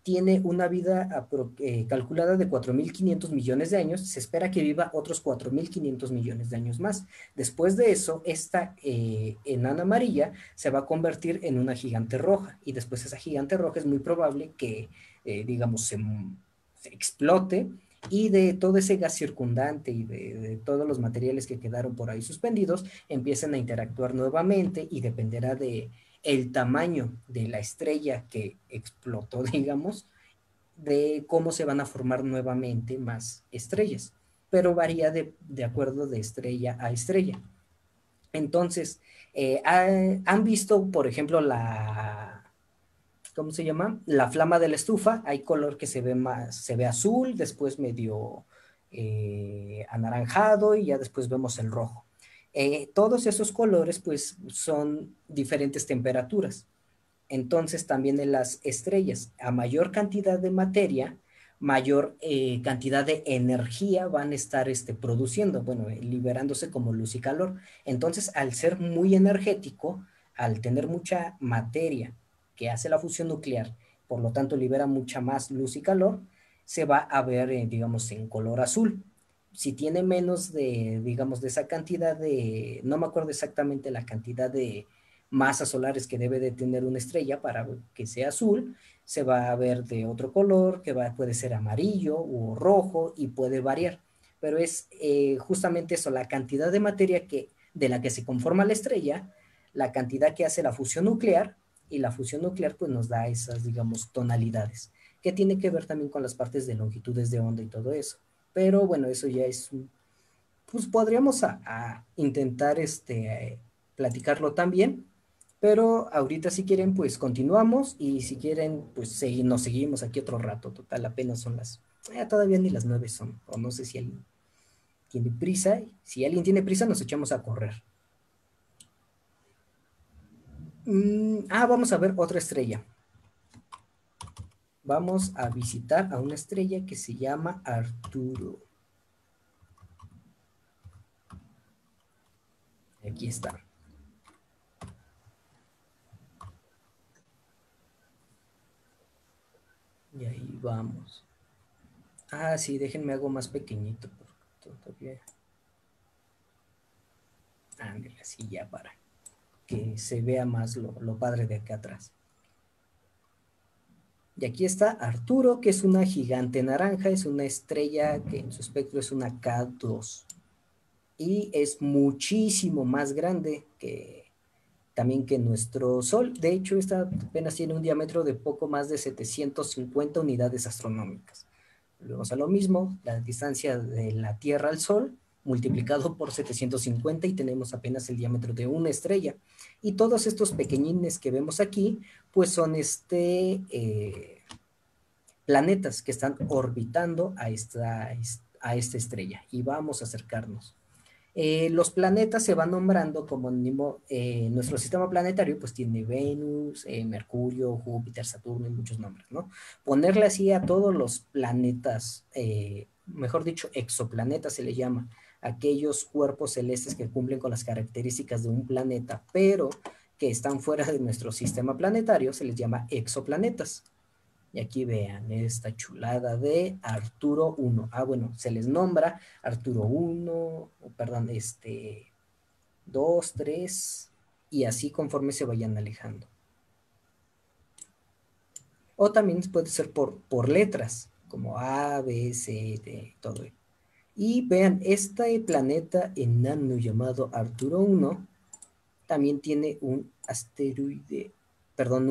[SPEAKER 3] tiene una vida calculada de 4.500 millones de años. Se espera que viva otros 4.500 millones de años más. Después de eso, esta enana amarilla se va a convertir en una gigante roja, y después esa gigante roja es muy probable que, digamos, se explote, y de todo ese gas circundante y de todos los materiales que quedaron por ahí suspendidos empiezan a interactuar nuevamente, y dependerá de el tamaño de la estrella que explotó, digamos, de cómo se van a formar nuevamente más estrellas, pero varía de acuerdo de estrella a estrella. Entonces, han visto, por ejemplo, ¿cómo se llama? La flama de la estufa. Hay color que se ve azul, después medio anaranjado, y ya después vemos el rojo. Todos esos colores pues son diferentes temperaturas. Entonces también en las estrellas, a mayor cantidad de materia, mayor cantidad de energía van a estar produciendo, bueno, liberándose como luz y calor. Entonces, al ser muy energético, al tener mucha materia que hace la fusión nuclear, por lo tanto libera mucha más luz y calor, se va a ver, digamos, en color azul. Si tiene menos de, digamos, de esa cantidad de, no me acuerdo exactamente la cantidad de masas solares que debe de tener una estrella para que sea azul, se va a ver de otro color, puede ser amarillo o rojo, y puede variar. Pero es justamente eso, la cantidad de materia de la que se conforma la estrella, la cantidad que hace la fusión nuclear, y la fusión nuclear pues nos da esas, digamos, tonalidades, que tiene que ver también con las partes de longitudes de onda y todo eso. Pero bueno, eso ya es, pues podríamos intentar platicarlo también, pero ahorita si quieren pues continuamos, y si quieren pues nos seguimos aquí otro rato. Total, apenas son todavía ni las 9 son, o no sé si alguien tiene prisa. Si alguien tiene prisa nos echamos a correr. Vamos a ver otra estrella. Vamos a visitar a una estrella que se llama Arturo. Aquí está. Y ahí vamos. Sí, déjenme hago más pequeñito, porque todavía... Ándale, así ya, para que se vea más lo padre de acá atrás. Y aquí está Arturo, que es una gigante naranja, es una estrella que en su espectro es una K2. Y es muchísimo más grande también que nuestro Sol. De hecho, esta apenas tiene un diámetro de poco más de 750 unidades astronómicas. Volvemos a lo mismo, la distancia de la Tierra al Sol multiplicado por 750, y tenemos apenas el diámetro de una estrella. Y todos estos pequeñines que vemos aquí, pues son planetas que están orbitando a esta estrella, y vamos a acercarnos. Los planetas se van nombrando como nuestro sistema planetario pues tiene Venus, Mercurio, Júpiter, Saturno y muchos nombres, ¿no? Ponerle así a todos los planetas, mejor dicho, exoplanetas se le llama, aquellos cuerpos celestes que cumplen con las características de un planeta, pero que están fuera de nuestro sistema planetario, se les llama exoplanetas. Y aquí vean esta chulada de Arturo 1. Bueno, se les nombra Arturo 1, perdón, 2, 3, y así conforme se vayan alejando. O también puede ser por letras, como A, B, C, D, todo. Y vean, este planeta enano llamado Arturo 1 también tiene un asteroide, perdón,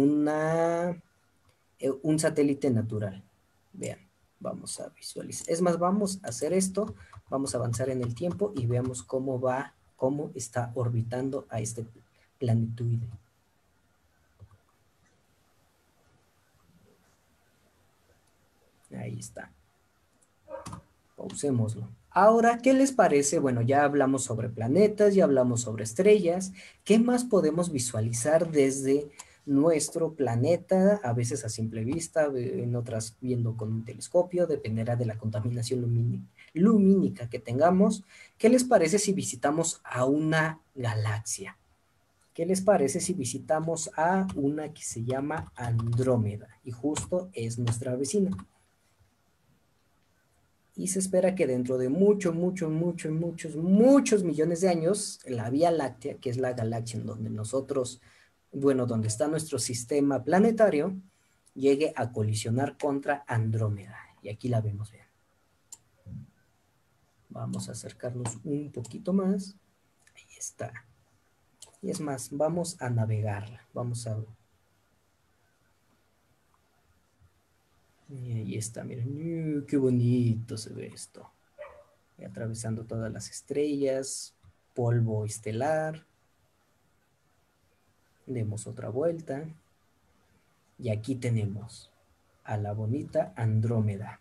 [SPEAKER 3] un satélite natural. Vean, vamos a visualizar. Es más, vamos a hacer esto, vamos a avanzar en el tiempo y veamos cómo está orbitando a este planetoide. Ahí está. Pausémoslo. Ahora, ¿qué les parece? Bueno, ya hablamos sobre planetas, ya hablamos sobre estrellas. ¿Qué más podemos visualizar desde nuestro planeta? A veces a simple vista, en otras viendo con un telescopio, dependerá de la contaminación lumínica que tengamos. ¿Qué les parece si visitamos a una galaxia? ¿Qué les parece si visitamos a una que se llama Andrómeda? Y justo es nuestra vecina. Y se espera que dentro de muchos millones de años, la Vía Láctea, que es la galaxia en donde nosotros, bueno, donde está nuestro sistema planetario, llegue a colisionar contra Andrómeda. Y aquí la vemos bien. Vamos a acercarnos un poquito más. Ahí está. Y es más, vamos a navegarla. Vamos a... Y ahí está, miren. Qué bonito se ve esto. Y atravesando todas las estrellas, polvo estelar. Demos otra vuelta. Y aquí tenemos a la bonita Andrómeda.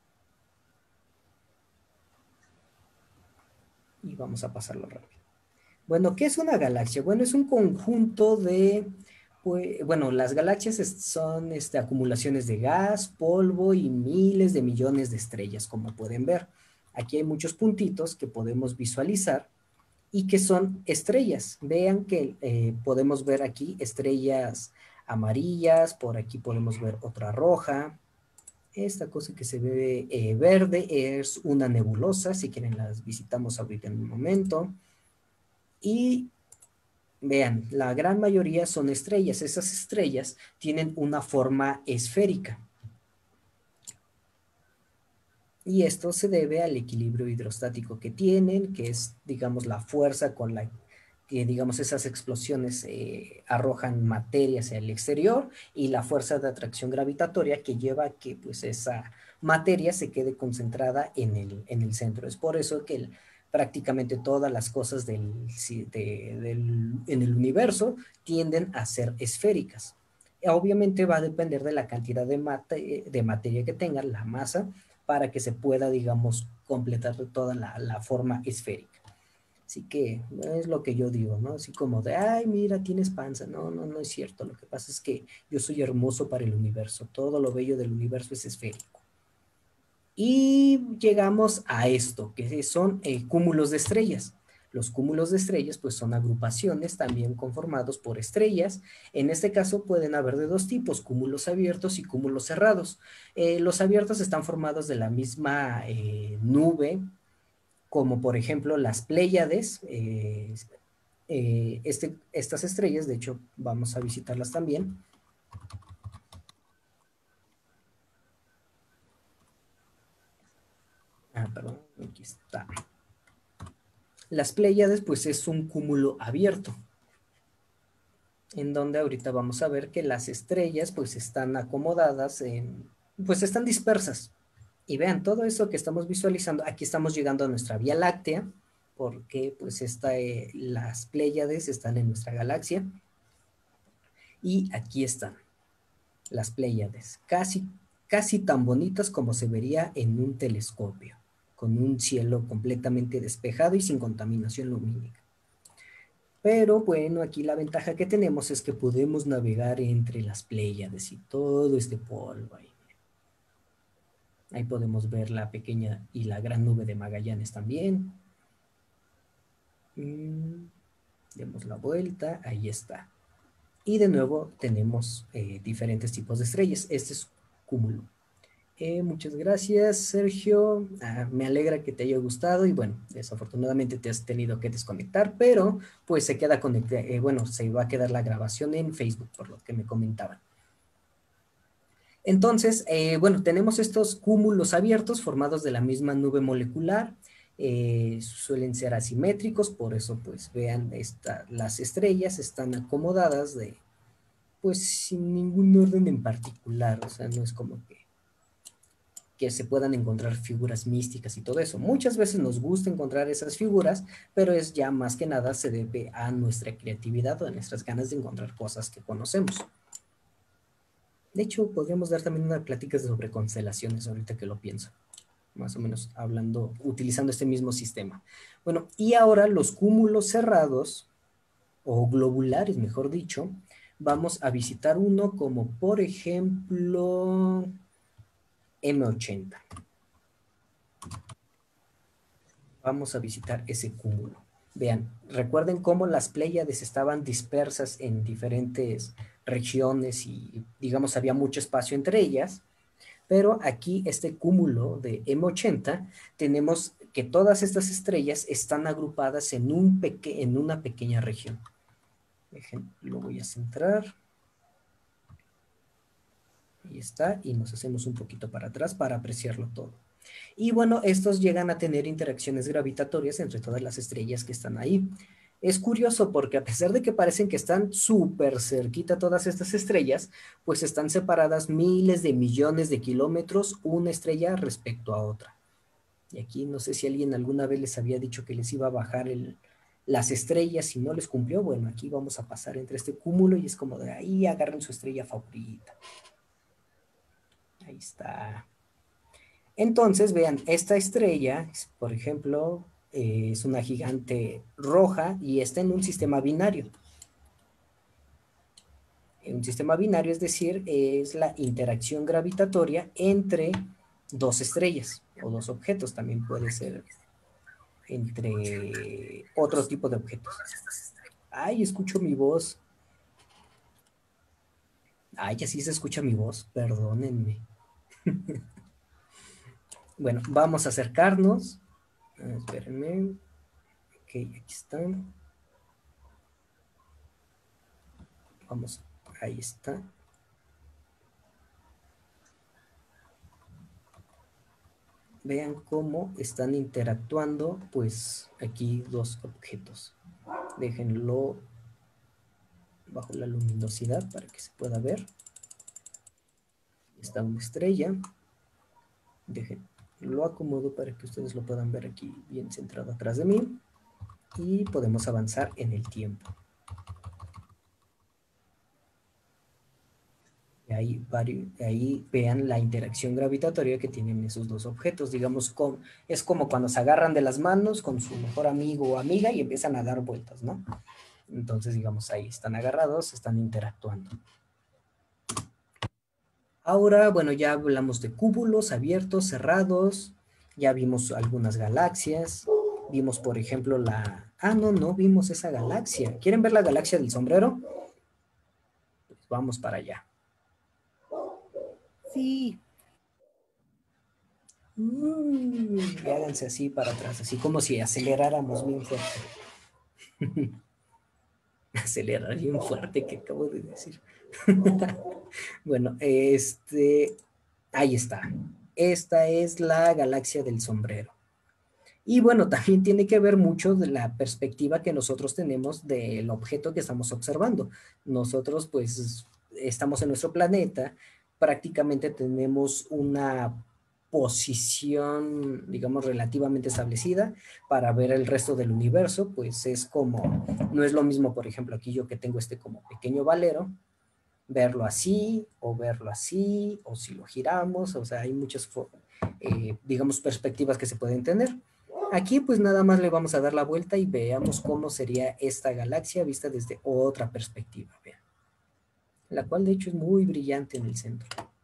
[SPEAKER 3] Y vamos a pasarlo rápido. Bueno, ¿qué es una galaxia? Bueno, es un conjunto de, pues, bueno, las galaxias son acumulaciones de gas, polvo y miles de millones de estrellas, como pueden ver. Aquí hay muchos puntitos que podemos visualizar y que son estrellas. Vean que podemos ver aquí estrellas amarillas, por aquí podemos ver otra roja. Esta cosa que se ve verde es una nebulosa, si quieren las visitamos ahorita en un momento. Y vean, la gran mayoría son estrellas. Esas estrellas tienen una forma esférica. Y esto se debe al equilibrio hidrostático que tienen, que es, digamos, la fuerza con la que, digamos, esas explosiones arrojan materia hacia el exterior y la fuerza de atracción gravitatoria que lleva a que, pues, esa materia se quede concentrada en el centro. Es por eso que prácticamente todas las cosas en el universo tienden a ser esféricas. Obviamente va a depender de la cantidad de materia que tengan, la masa, para que se pueda, digamos, completar toda la forma esférica. Así que es lo que yo digo, ¿no? Así como de, ay, mira, tienes panza. No, no, no es cierto. Lo que pasa es que yo soy hermoso para el universo. Todo lo bello del universo es esférico. Y llegamos a esto, que son cúmulos de estrellas. Los cúmulos de estrellas pues son agrupaciones también conformados por estrellas. En este caso pueden haber de dos tipos, cúmulos abiertos y cúmulos cerrados. Los abiertos están formados de la misma nube, como por ejemplo las Pléyades. Estas estrellas, de hecho, vamos a visitarlas también. Perdón, aquí está. Las Pléyades pues es un cúmulo abierto, en donde ahorita vamos a ver que las estrellas pues están acomodadas, pues están dispersas. Y vean, todo eso que estamos visualizando, aquí estamos llegando a nuestra Vía Láctea, porque pues las Pléyades están en nuestra galaxia. Y aquí están las Pléyades, casi tan bonitas como se vería en un telescopio, con un cielo completamente despejado y sin contaminación lumínica. Pero bueno, aquí la ventaja que tenemos es que podemos navegar entre las Pléyades y todo este polvo ahí. Ahí podemos ver la pequeña y la gran nube de Magallanes también. Demos la vuelta, ahí está. Y de nuevo tenemos diferentes tipos de estrellas. Este es cúmulo. Muchas gracias, Sergio. Me alegra que te haya gustado y bueno, desafortunadamente te has tenido que desconectar, pero pues se queda conectado, bueno, se va a quedar la grabación en Facebook, por lo que me comentaban. Entonces, bueno, tenemos estos cúmulos abiertos formados de la misma nube molecular, suelen ser asimétricos, por eso pues vean, las estrellas están acomodadas pues sin ningún orden en particular, o sea, no es como que se puedan encontrar figuras místicas y todo eso. Muchas veces nos gusta encontrar esas figuras, pero es ya más que nada se debe a nuestra creatividad o a nuestras ganas de encontrar cosas que conocemos. De hecho, podríamos dar también una plática sobre constelaciones ahorita que lo pienso. Más o menos hablando, utilizando este mismo sistema. Bueno, y ahora los cúmulos cerrados, o globulares, mejor dicho, vamos a visitar uno como, por ejemplo, M80. Vamos a visitar ese cúmulo. Vean, recuerden cómo las Pléyades estaban dispersas en diferentes regiones y, digamos, había mucho espacio entre ellas, pero aquí este cúmulo de M80 tenemos que todas estas estrellas están agrupadas en una pequeña región. Lo voy a centrar. Ahí está, y nos hacemos un poquito para atrás para apreciarlo todo. Y bueno, estos llegan a tener interacciones gravitatorias entre todas las estrellas que están ahí. Es curioso porque a pesar de que parecen que están súper cerquita todas estas estrellas, pues están separadas miles de millones de kilómetros una estrella respecto a otra. Y aquí no sé si alguien alguna vez les había dicho que les iba a bajar las estrellas y no les cumplió. Bueno, aquí vamos a pasar entre este cúmulo y es como de ahí agarren su estrella favorita. Ahí está. Entonces, vean, esta estrella, por ejemplo, es una gigante roja y está en un sistema binario. Un sistema binario, es decir, es la interacción gravitatoria entre dos estrellas o dos objetos, también puede ser entre otro tipo de objetos. Ay, escucho mi voz. Ay, así se escucha mi voz, perdónenme. Bueno, vamos a acercarnos. Espérenme. Ok, aquí están. Vamos, ahí está. Vean cómo están interactuando, pues, aquí dos objetos. Déjenlo bajo la luminosidad para que se pueda ver. Está una estrella. Déjenlo acomodo para que ustedes lo puedan ver aquí bien centrado atrás de mí. Y podemos avanzar en el tiempo. Ahí vean la interacción gravitatoria que tienen esos dos objetos. Digamos, es como cuando se agarran de las manos con su mejor amigo o amiga y empiezan a dar vueltas, ¿no? Entonces, digamos, ahí están agarrados, están interactuando. Ahora, bueno, ya hablamos de cúmulos abiertos, cerrados. Ya vimos algunas galaxias. Vimos, por ejemplo, no vimos esa galaxia. ¿Quieren ver la galaxia del sombrero? Pues vamos para allá.
[SPEAKER 1] Sí.
[SPEAKER 3] Y háganse así para atrás, así como si aceleráramos bien fuerte. Acelerar bien fuerte, que acabo de decir. Bueno, ahí está. Esta es la galaxia del sombrero. Y bueno, también tiene que ver mucho de la perspectiva que nosotros tenemos del objeto que estamos observando. Nosotros pues estamos en nuestro planeta, prácticamente tenemos una posición, digamos, relativamente establecida para ver el resto del universo, pues es como, no es lo mismo, por ejemplo, aquí yo que tengo como pequeño valero, verlo así, o si lo giramos, o sea, hay muchas, digamos, perspectivas que se pueden tener. Aquí pues nada más le vamos a dar la vuelta y veamos cómo sería esta galaxia vista desde otra perspectiva, vean. La cual de hecho es muy brillante en el centro.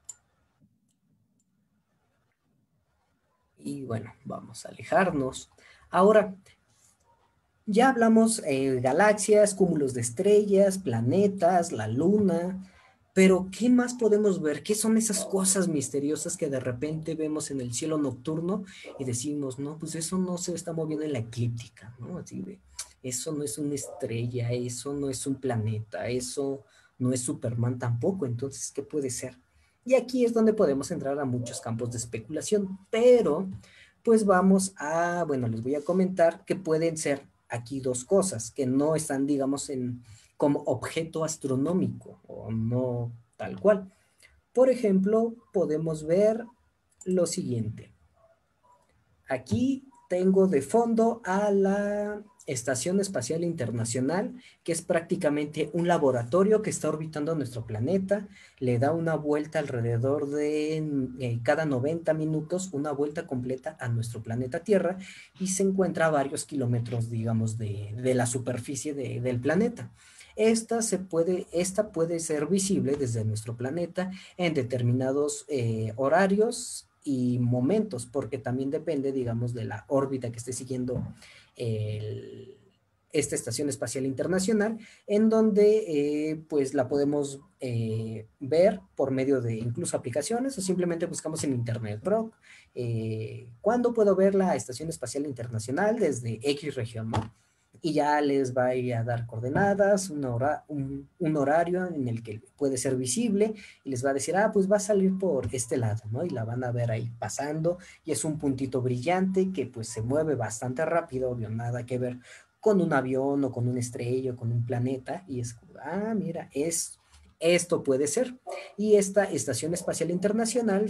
[SPEAKER 3] Y bueno, vamos a alejarnos. Ahora, ya hablamos galaxias, cúmulos de estrellas, planetas, la luna, pero ¿qué más podemos ver? ¿Qué son esas cosas misteriosas que de repente vemos en el cielo nocturno y decimos, no, pues eso no se está moviendo en la eclíptica, ¿no? Así de, eso no es una estrella, eso no es un planeta, eso no es Superman tampoco, entonces, ¿qué puede ser? Y aquí es donde podemos entrar a muchos campos de especulación, pero pues bueno, les voy a comentar que pueden ser aquí dos cosas que no están, digamos, como objeto astronómico o no tal cual. Por ejemplo, podemos ver lo siguiente. Aquí tengo de fondo a la Estación Espacial Internacional, que es prácticamente un laboratorio que está orbitando nuestro planeta, le da una vuelta alrededor de cada 90 minutos, una vuelta completa a nuestro planeta Tierra y se encuentra a varios kilómetros, digamos, de la superficie del planeta. Esta puede ser visible desde nuestro planeta en determinados horarios y momentos, porque también depende, digamos, de la órbita que esté siguiendo esta Estación Espacial Internacional, en donde pues la podemos ver por medio de incluso aplicaciones o simplemente buscamos en internet. Pero, ¿cuándo puedo ver la Estación Espacial Internacional? Desde X región, ¿no? Y ya les va a ir a dar coordenadas, un horario en el que puede ser visible y les va a decir, ah, pues va a salir por este lado, ¿no? Y la van a ver ahí pasando y es un puntito brillante que pues se mueve bastante rápido, obvio, nada que ver con un avión o con una estrella o con un planeta y es, ah, mira, esto puede ser. Y esta Estación Espacial Internacional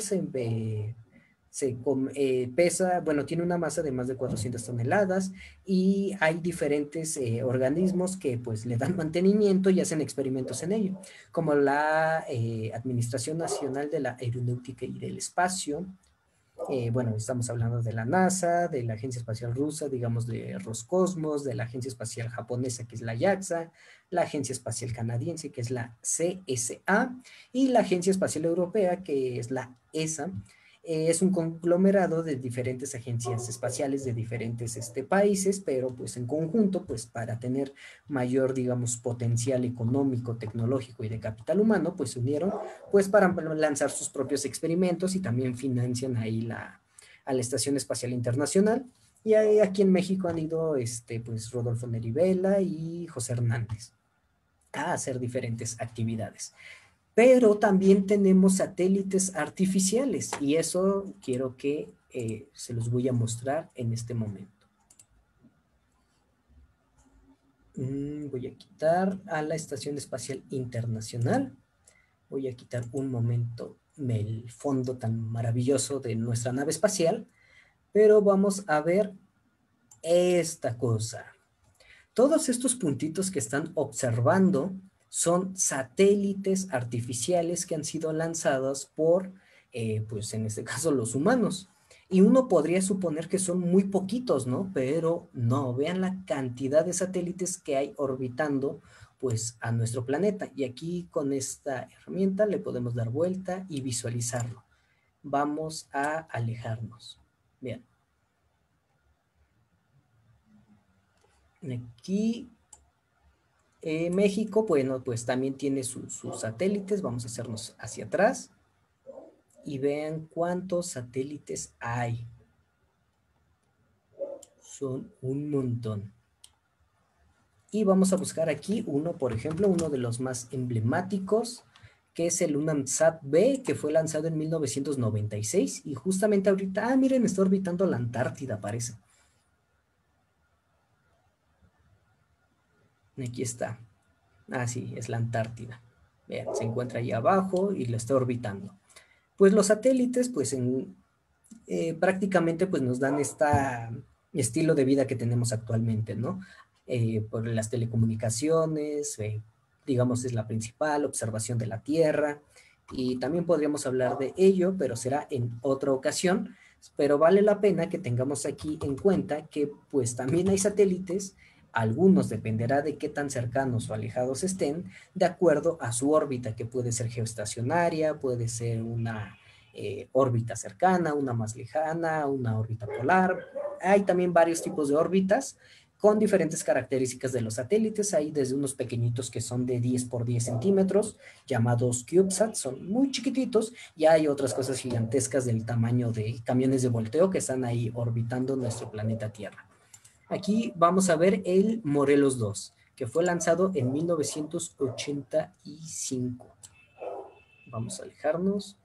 [SPEAKER 3] pesa, bueno, tiene una masa de más de 400 toneladas y hay diferentes organismos que pues le dan mantenimiento y hacen experimentos en ello, como la Administración Nacional de la Aeronáutica y del Espacio. Bueno, estamos hablando de la NASA, de la Agencia Espacial Rusa, digamos de Roscosmos, de la Agencia Espacial Japonesa, que es la JAXA, la Agencia Espacial Canadiense, que es la CSA, y la Agencia Espacial Europea, que es la ESA. Es un conglomerado de diferentes agencias espaciales de diferentes países, pero pues en conjunto, pues para tener mayor, digamos, potencial económico, tecnológico y de capital humano, pues se unieron pues para lanzar sus propios experimentos y también financian ahí a la Estación Espacial Internacional. Y aquí en México han ido pues Rodolfo Neri Vela y José Hernández a hacer diferentes actividades. Pero también tenemos satélites artificiales y eso quiero que se los voy a mostrar en este momento. Voy a quitar a la Estación Espacial Internacional. Voy a quitar un momento el fondo tan maravilloso de nuestra nave espacial, pero vamos a ver esta cosa. Todos estos puntitos que están observando son satélites artificiales que han sido lanzados por, pues en este caso, los humanos. Y uno podría suponer que son muy poquitos, ¿no? Pero no, vean la cantidad de satélites que hay orbitando, pues, a nuestro planeta. Y aquí con esta herramienta le podemos dar vuelta y visualizarlo. Vamos a alejarnos. Bien. Aquí México, bueno, pues también tiene sus satélites. Vamos a hacernos hacia atrás y vean cuántos satélites hay. Son un montón. Y vamos a buscar aquí uno, por ejemplo, uno de los más emblemáticos, que es el UNAMSAT-B, que fue lanzado en 1996. Y justamente ahorita, ah, miren, está orbitando la Antártida, parece. Aquí está. Ah, sí, es la Antártida. Vean, se encuentra ahí abajo y lo está orbitando. Pues los satélites, pues prácticamente pues nos dan este estilo de vida que tenemos actualmente, ¿no? Por las telecomunicaciones, digamos es la principal, observación de la Tierra, y también podríamos hablar de ello, pero será en otra ocasión, pero vale la pena que tengamos aquí en cuenta que pues también hay satélites. Algunos dependerá de qué tan cercanos o alejados estén, de acuerdo a su órbita, que puede ser geoestacionaria, puede ser una órbita cercana, una más lejana, una órbita polar. Hay también varios tipos de órbitas con diferentes características de los satélites. Hay desde unos pequeñitos que son de 10 por 10 centímetros, llamados CubeSat, son muy chiquititos, y hay otras cosas gigantescas del tamaño de camiones de volteo que están ahí orbitando nuestro planeta Tierra. Aquí vamos a ver el Morelos 2, que fue lanzado en 1985. Vamos a alejarnos.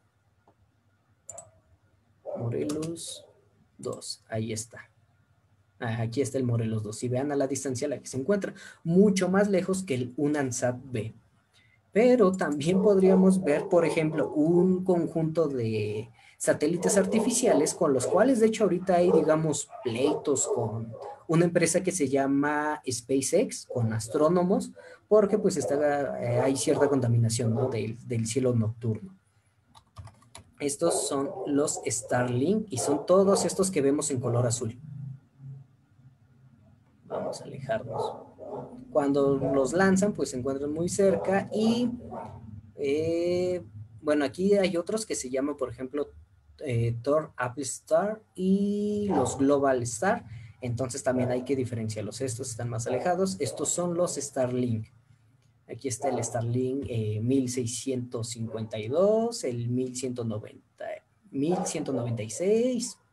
[SPEAKER 3] Morelos 2, ahí está. Aquí está el Morelos 2. Y vean a la distancia a la que se encuentra, mucho más lejos que el UNAMSAT-B. Pero también podríamos ver, por ejemplo, un conjunto de satélites artificiales con los cuales, de hecho, ahorita hay, digamos, pleitos con una empresa que se llama SpaceX, con astrónomos, porque pues hay cierta contaminación, ¿no? del cielo nocturno. Estos son los Starlink y son todos estos que vemos en color azul. Vamos a alejarnos. Cuando los lanzan, pues se encuentran muy cerca y, bueno, aquí hay otros que se llaman, por ejemplo, Thor Apple Star y los Global Star. Entonces también hay que diferenciarlos. Estos están más alejados. Estos son los Starlink. Aquí está el Starlink 1652, el 1190, 1196,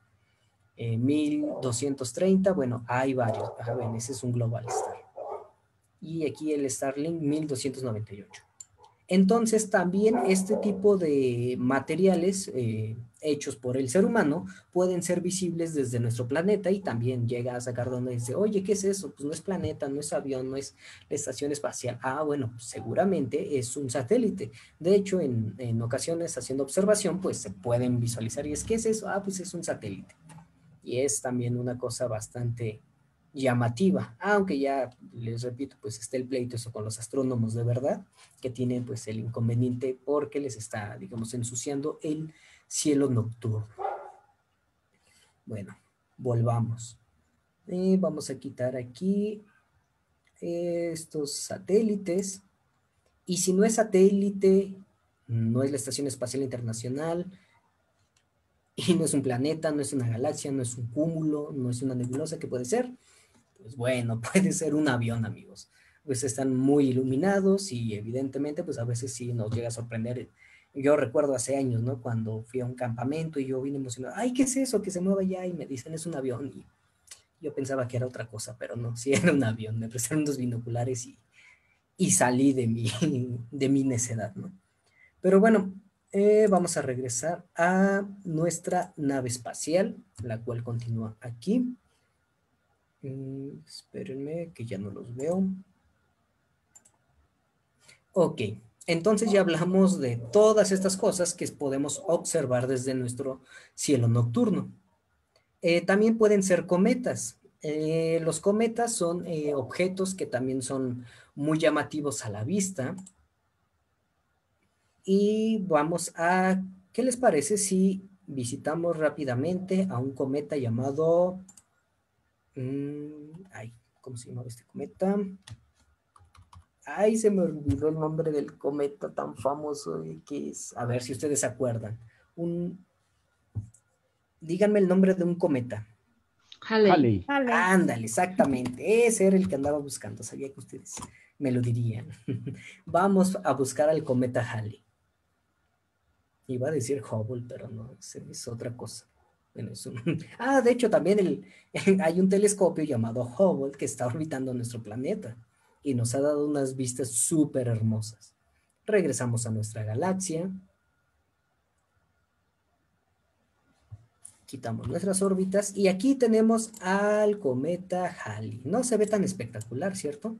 [SPEAKER 3] 1230. Bueno, hay varios. A ver, ese es un Global Star. Y aquí el Starlink 1298. Entonces también este tipo de materiales hechos por el ser humano pueden ser visibles desde nuestro planeta y también llega a sacar donde dice, oye, ¿qué es eso? Pues no es planeta, no es avión, no es la estación espacial. Ah, bueno, pues seguramente es un satélite. De hecho, en ocasiones haciendo observación, pues se pueden visualizar y es, ¿qué es eso? Ah, pues es un satélite. Y es también una cosa bastante llamativa, aunque ya les repito, pues está el pleito eso con los astrónomos de verdad, que tienen pues el inconveniente porque les está, digamos, ensuciando el cielo nocturno. Bueno, volvamos. Vamos a quitar aquí estos satélites. Y si no es satélite, no es la Estación Espacial Internacional, y no es un planeta, no es una galaxia, no es un cúmulo, no es una nebulosa, ¿qué puede ser? Pues bueno, puede ser un avión, amigos. Pues están muy iluminados y evidentemente, pues a veces sí nos llega a sorprender. Yo recuerdo hace años, ¿no? Cuando fui a un campamento y yo vine emocionado, ay, ¿qué es eso? Que se mueva ya y me dicen es un avión y yo pensaba que era otra cosa, pero no, sí era un avión. Me prestaron unos binoculares y salí de mi necedad, ¿no? Pero bueno, vamos a regresar a nuestra nave espacial, la cual continúa aquí. Espérenme que ya no los veo. Ok, entonces ya hablamos de todas estas cosas que podemos observar desde nuestro cielo nocturno. También pueden ser cometas. Los cometas son objetos que también son muy llamativos a la vista. Y vamos a, ¿qué les parece si visitamos rápidamente a un cometa llamado, ay, ¿cómo se llama este cometa? Ay, se me olvidó el nombre del cometa tan famoso que es. A ver si ustedes se acuerdan. Un, díganme el nombre de un cometa.
[SPEAKER 4] Halley.
[SPEAKER 1] Vale.
[SPEAKER 3] Ándale, exactamente. Ese era el que andaba buscando. Sabía que ustedes me lo dirían. Vamos a buscar al cometa Halley. Iba a decir Hubble, pero no, es otra cosa. Bueno, Ah, de hecho, también hay un telescopio llamado Hubble que está orbitando nuestro planeta y nos ha dado unas vistas súper hermosas. Regresamos a nuestra galaxia. Quitamos nuestras órbitas y aquí tenemos al cometa Halley. No se ve tan espectacular, ¿cierto?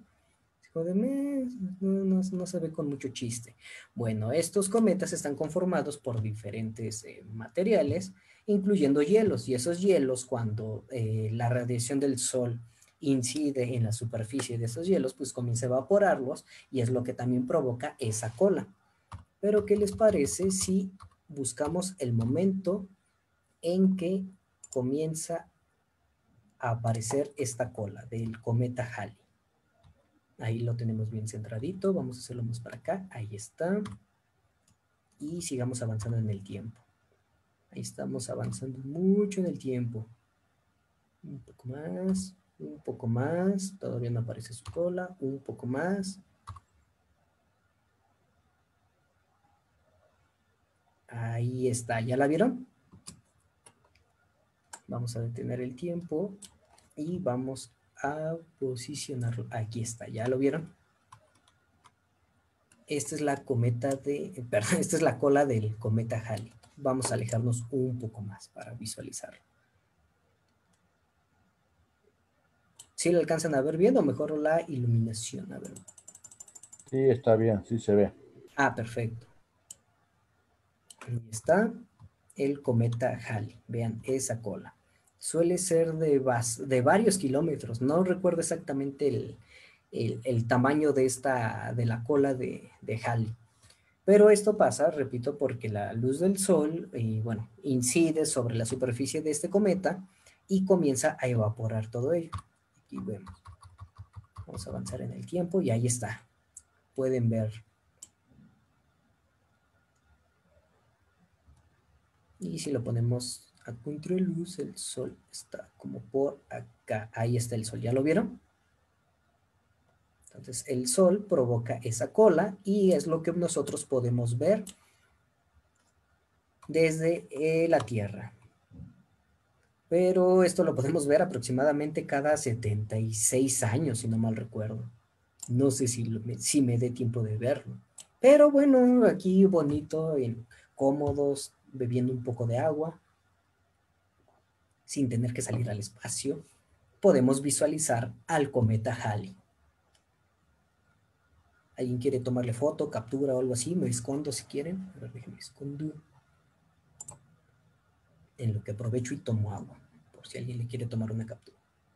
[SPEAKER 3] No se ve con mucho chiste. Bueno, estos cometas están conformados por diferentes materiales, incluyendo hielos, y esos hielos, cuando la radiación del Sol incide en la superficie de esos hielos, pues comienza a evaporarlos, y es lo que también provoca esa cola. Pero, ¿qué les parece si buscamos el momento en que comienza a aparecer esta cola del cometa Halley? Ahí lo tenemos bien centradito. Vamos a hacerlo más para acá. Ahí está. Y sigamos avanzando en el tiempo. Ahí estamos avanzando mucho en el tiempo. Un poco más. Un poco más. Todavía no aparece su cola. Un poco más. Ahí está. ¿Ya la vieron? Vamos a detener el tiempo. Y vamos a posicionarlo. Aquí está. ¿Ya lo vieron? Esta es la cometa de, perdón, esta es la cola del cometa Halley. Vamos a alejarnos un poco más para visualizarlo. ¿Sí lo alcanzan a ver bien o mejor la iluminación? A ver.
[SPEAKER 4] Sí, está bien, sí se ve.
[SPEAKER 3] Ah, perfecto. Ahí está el cometa Halley. Vean esa cola. Suele ser de varios kilómetros. No recuerdo exactamente el tamaño de la cola de Halley. Pero esto pasa, repito, porque la luz del sol, bueno, incide sobre la superficie de este cometa y comienza a evaporar todo ello. Aquí vemos. Vamos a avanzar en el tiempo y ahí está. Pueden ver. Y si lo ponemos a contraluz, el sol está como por acá. Ahí está el sol, ¿ya lo vieron? Entonces el sol provoca esa cola y es lo que nosotros podemos ver desde la Tierra. Pero esto lo podemos ver aproximadamente cada 76 años, si no mal recuerdo. No sé si me dé tiempo de verlo. Pero bueno, aquí bonito, cómodos, bebiendo un poco de agua, sin tener que salir al espacio, podemos visualizar al cometa Halley. ¿Alguien quiere tomarle foto, captura o algo así? Me escondo si quieren. A ver, déjenme escondo. En lo que aprovecho y tomo agua, por si alguien le quiere tomar una captura.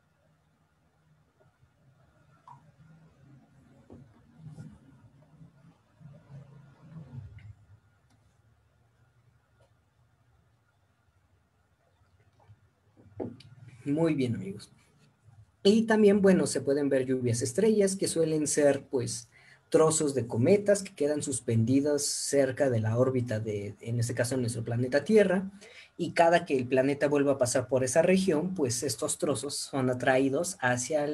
[SPEAKER 3] Muy bien, amigos. Y también, bueno, se pueden ver lluvias estrellas que suelen ser, pues, trozos de cometas que quedan suspendidos cerca de la órbita de, en este caso, nuestro planeta Tierra. Y cada que el planeta vuelva a pasar por esa región, pues estos trozos son atraídos hacia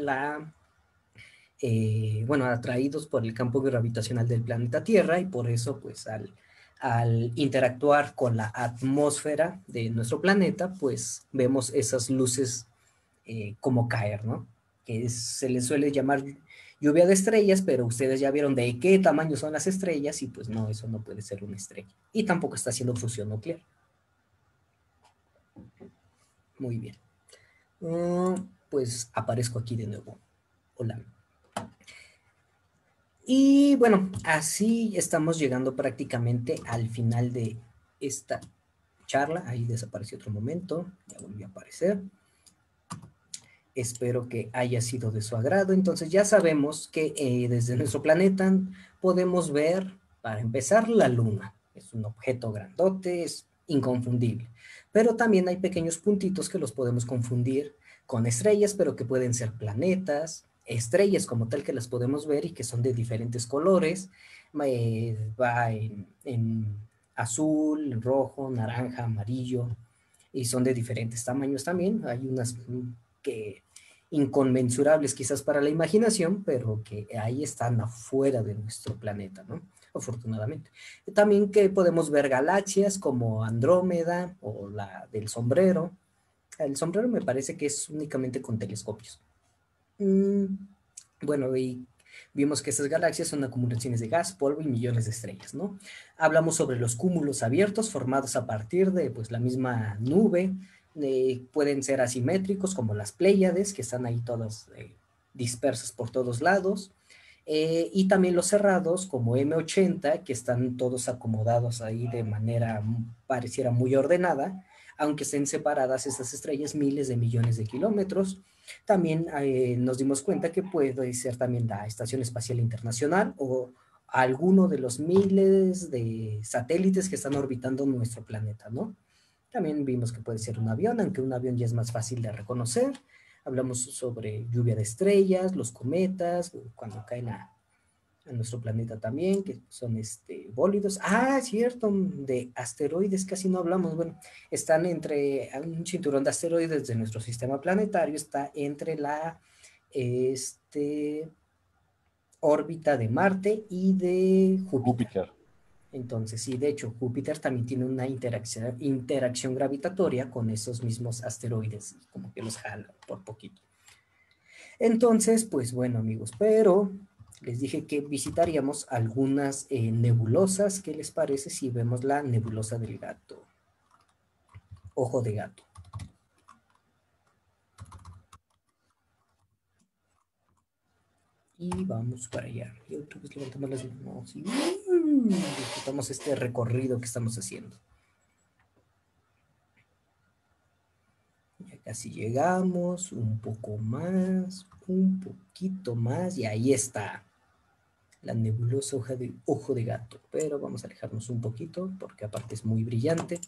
[SPEAKER 3] bueno, atraídos por el campo gravitacional del planeta Tierra y por eso, pues, al interactuar con la atmósfera de nuestro planeta, pues vemos esas luces como caer, ¿no? Que se les suele llamar lluvia de estrellas, pero ustedes ya vieron de qué tamaño son las estrellas y pues no, eso no puede ser una estrella. Y tampoco está haciendo fusión nuclear. Muy bien. Pues aparezco aquí de nuevo. Hola. Y bueno, así estamos llegando prácticamente al final de esta charla. Ahí desapareció otro momento, ya volvió a aparecer. Espero que haya sido de su agrado. Entonces ya sabemos que desde nuestro planeta podemos ver, para empezar, la Luna. Es un objeto grandote, es inconfundible. Pero también hay pequeños puntitos que los podemos confundir con estrellas, pero que pueden ser planetas, estrellas como tal que las podemos ver y que son de diferentes colores. Va en azul, rojo, naranja, amarillo, y son de diferentes tamaños también. Hay unas que inconmensurables quizás para la imaginación, pero que ahí están afuera de nuestro planeta, ¿no? Afortunadamente. También que podemos ver galaxias como Andrómeda o la del sombrero. El sombrero me parece que es únicamente con telescopios. Bueno, y vimos que estas galaxias son acumulaciones de gas, polvo y millones de estrellas, ¿no? Hablamos sobre los cúmulos abiertos formados a partir de, pues, la misma nube. Pueden ser asimétricos como las Pléyades, que están ahí todas dispersas por todos lados. Y también los cerrados como M80, que están todos acomodados ahí de manera pareciera muy ordenada, aunque estén separadas estas estrellas miles de millones de kilómetros. También nos dimos cuenta que puede ser también la Estación Espacial Internacional o alguno de los miles de satélites que están orbitando nuestro planeta, ¿no? También vimos que puede ser un avión, aunque un avión ya es más fácil de reconocer. Hablamos sobre lluvia de estrellas, los cometas, cuando caen a nuestro planeta también, que son bólidos. Ah, cierto, de asteroides casi no hablamos. Bueno, están entre un cinturón de asteroides de nuestro sistema planetario, está entre la órbita de Marte y de Júpiter. Entonces, sí, de hecho, Júpiter también tiene una interacción gravitatoria con esos mismos asteroides, como que los jala por poquito. Entonces, pues bueno, amigos, pero les dije que visitaríamos algunas nebulosas. ¿Qué les parece si vemos la nebulosa del gato? Ojo de gato. Y vamos para allá. Y otra vez levantamos las manos y disfrutamos este recorrido que estamos haciendo. Ya casi llegamos, un poco más, un poquito más, y ahí está la nebulosa ojo de gato. Pero vamos a alejarnos un poquito, porque aparte es muy brillante.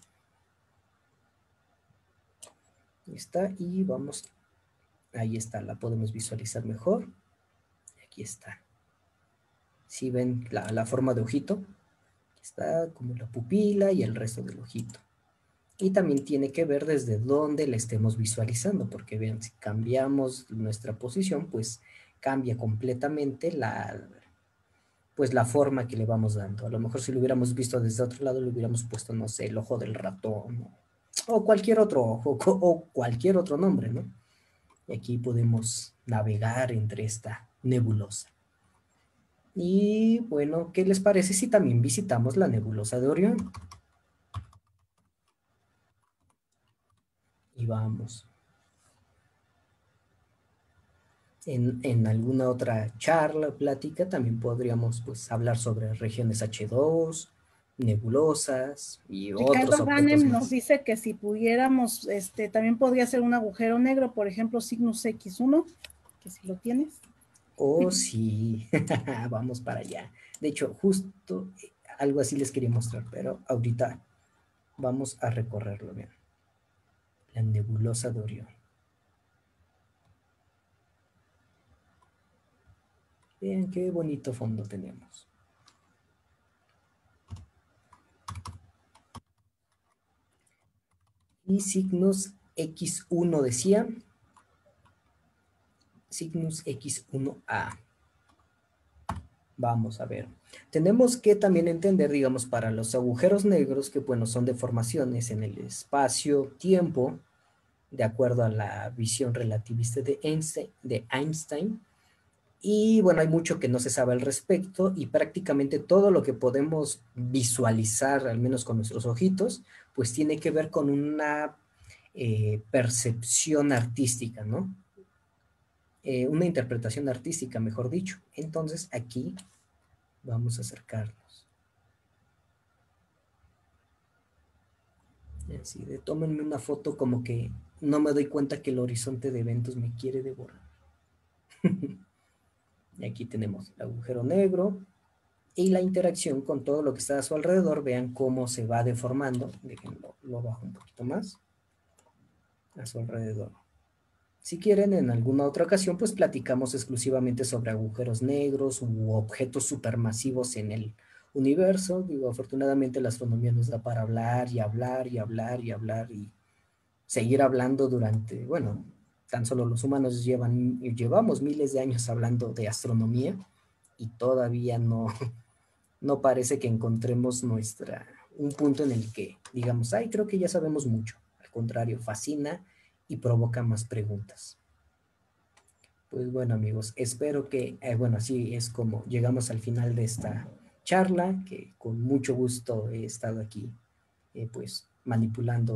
[SPEAKER 3] Ahí está, y vamos, ahí está, la podemos visualizar mejor. Aquí está. ¿Sí ven la forma de ojito? Aquí está como la pupila y el resto del ojito. Y también tiene que ver desde dónde la estemos visualizando, porque vean, si cambiamos nuestra posición, pues cambia completamente pues la forma que le vamos dando. A lo mejor si lo hubiéramos visto desde otro lado, le hubiéramos puesto, no sé, el ojo del ratón, ¿no? O cualquier otro ojo, o cualquier otro nombre, ¿no? Y aquí podemos navegar entre esta nebulosa. Y bueno, ¿qué les parece si también visitamos la nebulosa de Orión? Y vamos. En alguna otra charla, plática, también podríamos pues hablar sobre regiones H2, nebulosas y otros
[SPEAKER 1] Ricardo
[SPEAKER 3] objetos
[SPEAKER 1] Ganem nos
[SPEAKER 3] más.
[SPEAKER 1] dice que si pudiéramos, también podría ser un agujero negro, por ejemplo, Cygnus X1, que si lo tienes.
[SPEAKER 3] Oh, sí, vamos para allá. De hecho, justo algo así les quería mostrar, pero ahorita vamos a recorrerlo bien. La nebulosa de Orión. Vean qué bonito fondo tenemos. Y Cygnus X1 decía. Cygnus X1A. Vamos a ver. Tenemos que también entender, digamos, para los agujeros negros, que bueno, son deformaciones en el espacio-tiempo, de acuerdo a la visión relativista de Einstein. Y bueno, hay mucho que no se sabe al respecto y prácticamente todo lo que podemos visualizar, al menos con nuestros ojitos, pues tiene que ver con una percepción artística, ¿no? Una interpretación artística, mejor dicho. Entonces aquí vamos a acercarnos. Así de tómenme una foto como que no me doy cuenta que el horizonte de eventos me quiere devorar. Y aquí tenemos el agujero negro y la interacción con todo lo que está a su alrededor. Vean cómo se va deformando. Déjenlo, lo bajo un poquito más a su alrededor. Si quieren, en alguna otra ocasión, pues platicamos exclusivamente sobre agujeros negros u objetos supermasivos en el universo. Digo, afortunadamente la astronomía nos da para hablar y hablar y hablar y hablar y seguir hablando durante, bueno, tan solo los humanos llevamos miles de años hablando de astronomía y todavía no parece que encontremos un punto en el que digamos, ay, creo que ya sabemos mucho. Al contrario, fascina y provoca más preguntas. Pues bueno, amigos, espero que, bueno, así es como llegamos al final de esta charla, que con mucho gusto he estado aquí, pues manipulando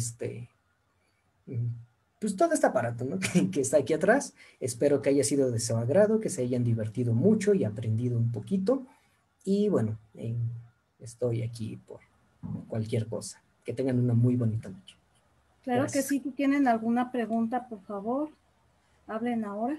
[SPEAKER 3] mm, pues todo este aparato, ¿no? que está aquí atrás. Espero que haya sido de su agrado, que se hayan divertido mucho y aprendido un poquito. Y bueno, estoy aquí por cualquier cosa. Que tengan una muy bonita noche.
[SPEAKER 1] Claro que
[SPEAKER 3] Gracias.
[SPEAKER 1] sí, si tienen alguna pregunta, por favor, hablen ahora.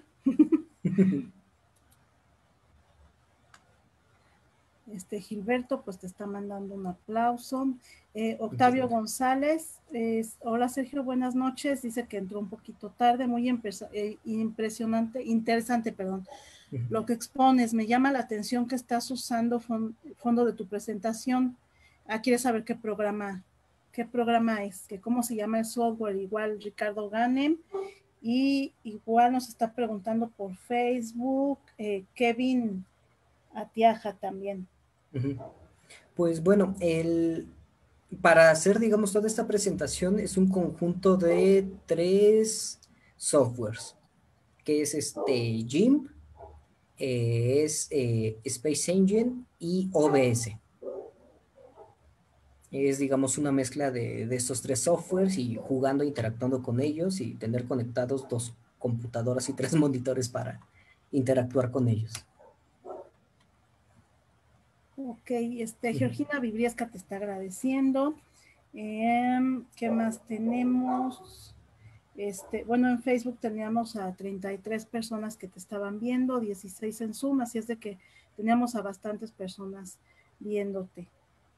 [SPEAKER 1] Gilberto, pues te está mandando un aplauso. Octavio González, hola Sergio, buenas noches. Dice que entró un poquito tarde, muy impresionante, interesante, perdón. Lo que expones, me llama la atención que estás usando fondo de tu presentación. Quieres saber qué programa es, que cómo se llama el software. Igual Ricardo Ganem, y igual nos está preguntando por Facebook, Kevin Atiaja también.
[SPEAKER 3] Pues bueno, para hacer, digamos, toda esta presentación es un conjunto de 3 softwares, que es GIMP, es Space Engine y OBS. Es, digamos, una mezcla de estos 3 softwares y jugando, interactuando con ellos y tener conectados 2 computadoras y 3 monitores para interactuar con ellos.
[SPEAKER 1] Ok, Georgina Vibriesca te está agradeciendo. ¿Qué más tenemos? Bueno, en Facebook teníamos a 33 personas que te estaban viendo, 16 en Zoom, así es de que teníamos a bastantes personas viéndote.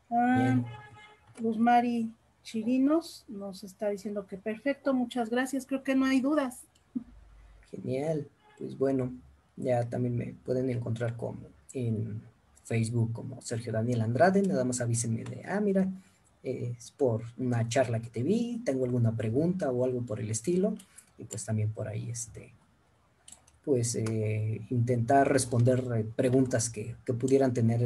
[SPEAKER 1] Luzmari Chirinos nos está diciendo que perfecto, muchas gracias, creo que no hay dudas.
[SPEAKER 3] Genial, pues bueno, ya también me pueden encontrar como en Facebook como Sergio Daniel Andrade, nada más avísenme de, mira, es por una charla que te vi, tengo alguna pregunta o algo por el estilo, y pues también por ahí, pues intentar responder preguntas que pudieran tener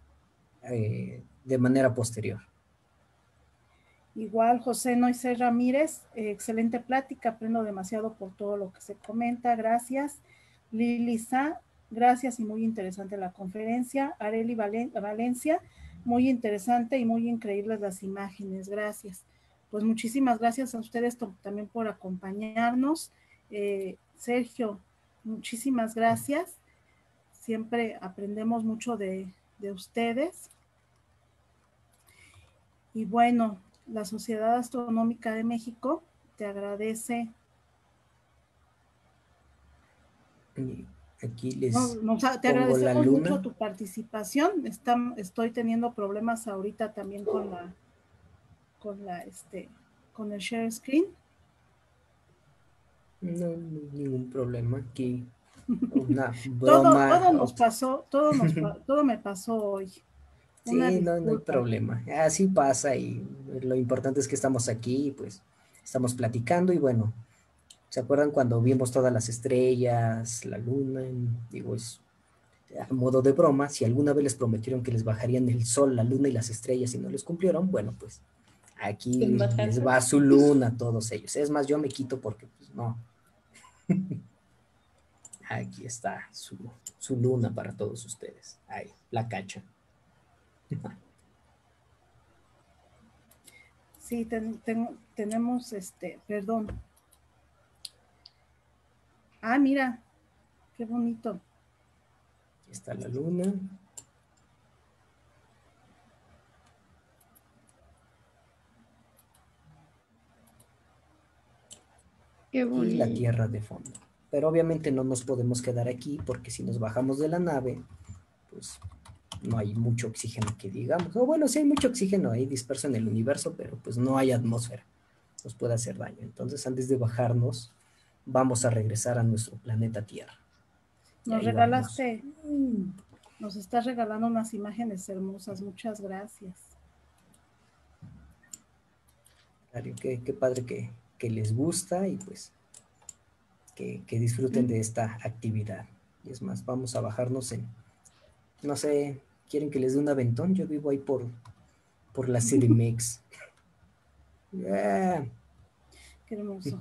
[SPEAKER 3] de manera posterior.
[SPEAKER 1] Igual, José Noisés Ramírez, excelente plática, aprendo demasiado por todo lo que se comenta, gracias. Lili Sa, gracias y muy interesante la conferencia. Areli Valencia, muy interesante y muy increíbles las imágenes, gracias. Pues muchísimas gracias a ustedes también por acompañarnos. Sergio, muchísimas gracias. Siempre aprendemos mucho de ustedes. Y bueno, la Sociedad Astronómica de México te agradece.
[SPEAKER 3] Y aquí les
[SPEAKER 1] te
[SPEAKER 3] pongo la
[SPEAKER 1] agradecemos
[SPEAKER 3] luna.
[SPEAKER 1] mucho tu participación. Estoy teniendo problemas ahorita también con el share screen.
[SPEAKER 3] No, ningún problema. Aquí una broma.
[SPEAKER 1] Todo nos pasó, todo me pasó hoy. Una
[SPEAKER 3] Sí, no hay
[SPEAKER 1] disculpa.
[SPEAKER 3] problema. Así pasa y lo importante es que estamos aquí y pues estamos platicando y bueno, ¿se acuerdan cuando vimos todas las estrellas, la luna? Digo, es a modo de broma, si alguna vez les prometieron que les bajarían el sol, la luna y las estrellas y no les cumplieron, bueno, pues aquí les va su luna a todos ellos. Es más, yo me quito porque pues no. Aquí está su luna para todos ustedes. Ahí, la cacha.
[SPEAKER 1] Sí, tenemos perdón. Ah, mira, qué bonito.
[SPEAKER 3] Aquí está la luna.
[SPEAKER 5] Qué bonito.
[SPEAKER 3] Y la Tierra de fondo. Pero obviamente no nos podemos quedar aquí porque si nos bajamos de la nave, pues no hay mucho oxígeno que digamos. O bueno, sí hay mucho oxígeno ahí disperso en el universo, pero pues no hay atmósfera. Nos puede hacer daño. Entonces, antes de bajarnos, vamos a regresar a nuestro planeta Tierra.
[SPEAKER 1] Nos regalaste, nos estás regalando unas imágenes hermosas. Muchas gracias.
[SPEAKER 3] Claro, qué padre que les gusta y pues que disfruten de esta actividad. Y es más, vamos a bajarnos no sé, ¿quieren que les dé un aventón? Yo vivo ahí por la CDMX. Yeah.
[SPEAKER 1] Qué hermoso.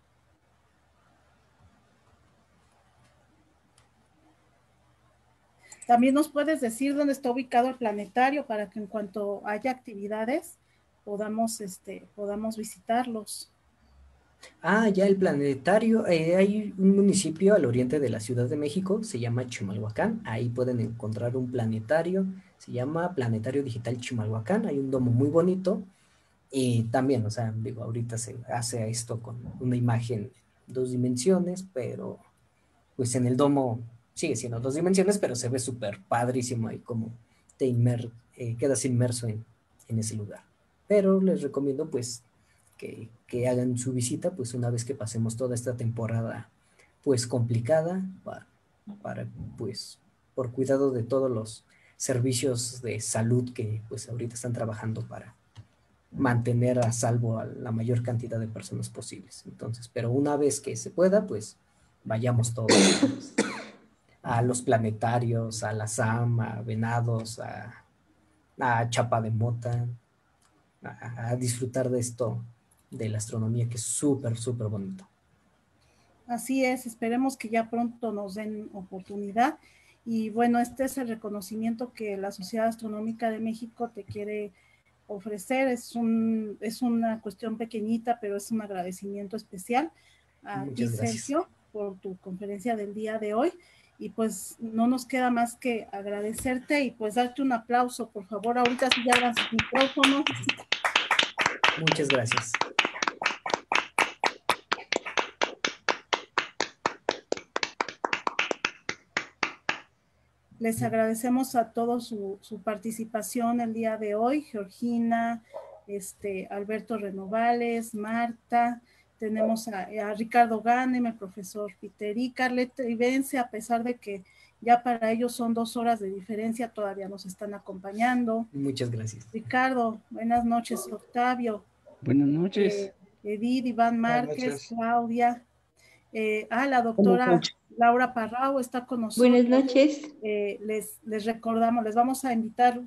[SPEAKER 1] También nos puedes decir dónde está ubicado el planetario para que en cuanto haya actividades podamos visitarlos.
[SPEAKER 3] Ya el planetario. Hay un municipio al oriente de la Ciudad de México, se llama Chimalhuacán. Ahí pueden encontrar un planetario, se llama Planetario Digital Chimalhuacán. Hay un domo muy bonito. Y también, o sea, digo, ahorita se hace esto con una imagen 2 dimensiones, pero pues en el domo sigue siendo 2 dimensiones, pero se ve súper padrísimo ahí como quedas inmerso en ese lugar. Pero les recomiendo pues que hagan su visita pues una vez que pasemos toda esta temporada pues complicada para pues por cuidado de todos los servicios de salud que pues ahorita están trabajando para mantener a salvo a la mayor cantidad de personas posibles. Entonces, pero una vez que se pueda, pues vayamos todos a los planetarios, a la SAM, a Venados, a Chapa de Mota, a disfrutar de esto, de la astronomía, que es súper, súper bonito.
[SPEAKER 1] Así es, esperemos que ya pronto nos den oportunidad. Y bueno, este es el reconocimiento que la Sociedad Astronómica de México te quiere ofrecer. Es una cuestión pequeñita, pero es un agradecimiento especial a ti, Sergio, por tu conferencia del día de hoy. Y pues no nos queda más que agradecerte y pues darte un aplauso, por favor. Ahorita sí ya abran sus micrófonos.
[SPEAKER 3] Muchas gracias.
[SPEAKER 1] Les agradecemos a todos su participación el día de hoy. Georgina, Alberto Renovales, Marta, tenemos a Ricardo Ganem, el profesor Peter y Carleta Ibense, a pesar de que Ya para ellos son 2 horas de diferencia, todavía nos están acompañando.
[SPEAKER 3] Muchas gracias.
[SPEAKER 1] Ricardo, buenas noches. Octavio.
[SPEAKER 5] Buenas noches.
[SPEAKER 1] Edith, Iván Márquez, Claudia. La doctora Laura Parrao está con nosotros.
[SPEAKER 6] Buenas noches.
[SPEAKER 1] Les recordamos, les vamos a invitar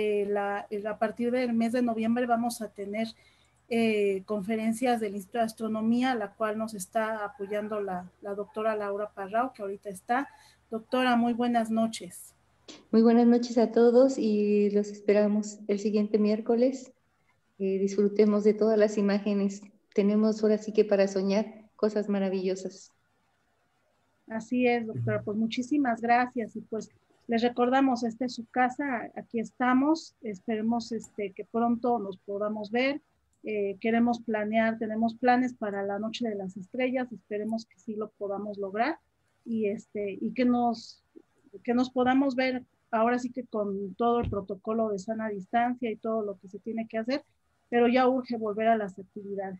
[SPEAKER 1] a partir del mes de noviembre vamos a tener conferencias del Instituto de Astronomía, la cual nos está apoyando la doctora Laura Parrao, que ahorita está. Doctora, muy buenas noches.
[SPEAKER 6] Muy buenas noches a todos y los esperamos el siguiente miércoles. Disfrutemos de todas las imágenes. Tenemos ahora sí que para soñar cosas maravillosas.
[SPEAKER 1] Así es, doctora. Pues muchísimas gracias y pues les recordamos, esta es su casa, aquí estamos. Esperemos que pronto nos podamos ver. Queremos planear, tenemos planes para la Noche de las Estrellas, esperemos que sí lo podamos lograr y que nos podamos ver ahora sí que con todo el protocolo de sana distancia y todo lo que se tiene que hacer, pero ya urge volver a las actividades.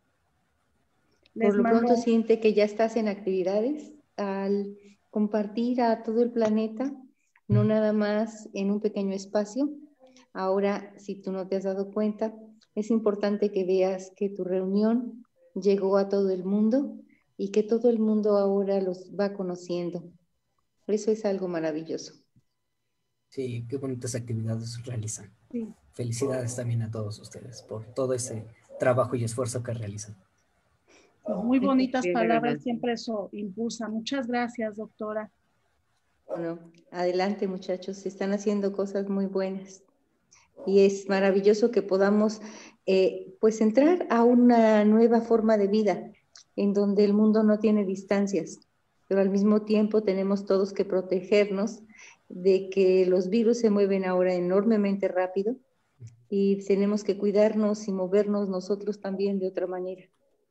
[SPEAKER 6] Por lo pronto siente que ya estás en actividades al compartir a todo el planeta, no nada más en un pequeño espacio. Ahora, si tú no te has dado cuenta, es importante que veas que tu reunión llegó a todo el mundo y que todo el mundo ahora los va conociendo. Eso es algo maravilloso.
[SPEAKER 3] Sí, qué bonitas actividades realizan.
[SPEAKER 1] Sí.
[SPEAKER 3] Felicidades también a todos ustedes por todo ese trabajo y esfuerzo que realizan.
[SPEAKER 1] Muy bonitas palabras, siempre eso impulsa. Muchas gracias, doctora.
[SPEAKER 6] Bueno, adelante muchachos, se están haciendo cosas muy buenas. Y es maravilloso que podamos pues entrar a una nueva forma de vida en donde el mundo no tiene distancias, pero al mismo tiempo tenemos todos que protegernos de que los virus se mueven ahora enormemente rápido y tenemos que cuidarnos y movernos nosotros también de otra manera.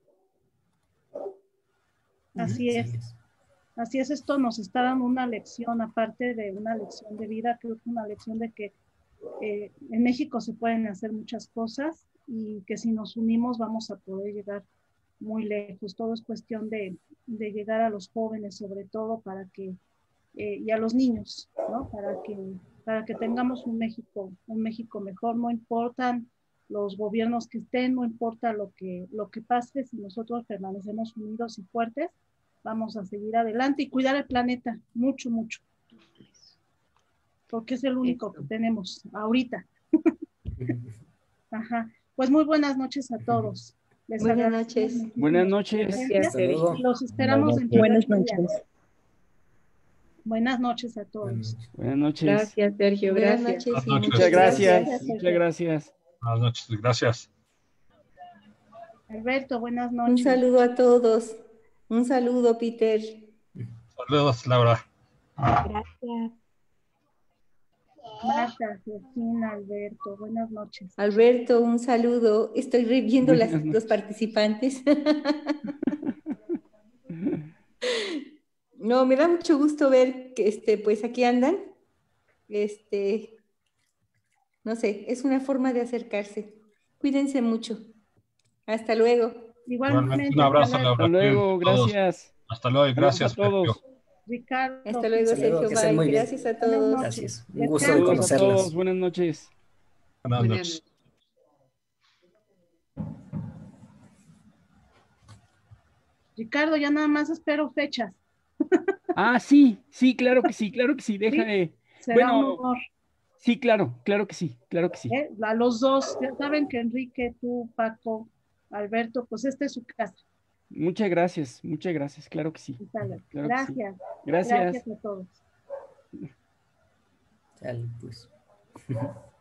[SPEAKER 1] Así es. Así es, esto nos está dando una lección, aparte de una lección de vida, creo que una lección de que en México se pueden hacer muchas cosas y que si nos unimos vamos a poder llegar muy lejos. Todo es cuestión de llegar a los jóvenes, sobre todo, para que, y a los niños, ¿no? Para que tengamos un México mejor. No importan los gobiernos que estén, no importa lo que pase, si nosotros permanecemos unidos y fuertes, vamos a seguir adelante y cuidar el planeta, mucho, mucho. Porque es el único que tenemos ahorita. Ajá. Pues muy buenas noches a todos.
[SPEAKER 6] Buenas noches.
[SPEAKER 5] Buenas noches.
[SPEAKER 1] Los esperamos en
[SPEAKER 7] buenas noches.
[SPEAKER 1] Buenas noches a todos.
[SPEAKER 5] Buenas noches.
[SPEAKER 6] Gracias, Sergio. Gracias.
[SPEAKER 5] Muchas gracias. Muchas gracias.
[SPEAKER 8] Buenas noches. Gracias.
[SPEAKER 1] Alberto, buenas noches.
[SPEAKER 6] Un saludo a todos. Un saludo, Peter.
[SPEAKER 8] Saludos, Laura.
[SPEAKER 2] Gracias.
[SPEAKER 1] Marta, Georgina, Alberto, buenas noches.
[SPEAKER 6] Alberto, un saludo. Estoy reviendo los participantes. No, me da mucho gusto ver que pues aquí andan. No sé, es una forma de acercarse. Cuídense mucho. Hasta luego.
[SPEAKER 1] Igualmente.
[SPEAKER 8] Un abrazo, Laura.
[SPEAKER 5] Hasta luego, gracias.
[SPEAKER 8] Hasta luego y gracias
[SPEAKER 5] a todos.
[SPEAKER 1] Ricardo.
[SPEAKER 6] Hasta luego, Sergio. Bye. Gracias a todos.
[SPEAKER 3] Gracias. Un gusto de conocerlos.
[SPEAKER 5] A todos. Buenas noches.
[SPEAKER 8] Buenas noches.
[SPEAKER 1] Ricardo, ya nada más espero fechas.
[SPEAKER 5] Sí, claro que sí, deja de...
[SPEAKER 1] Será un honor.
[SPEAKER 5] Sí, claro que sí.
[SPEAKER 1] A los dos, ya saben que Enrique, tú, Paco, Alberto, pues esta es su casa.
[SPEAKER 5] Muchas gracias, claro que sí.
[SPEAKER 1] Claro
[SPEAKER 5] gracias.
[SPEAKER 1] Que sí.
[SPEAKER 5] Gracias
[SPEAKER 1] Gracias a todos.
[SPEAKER 3] Dale, pues.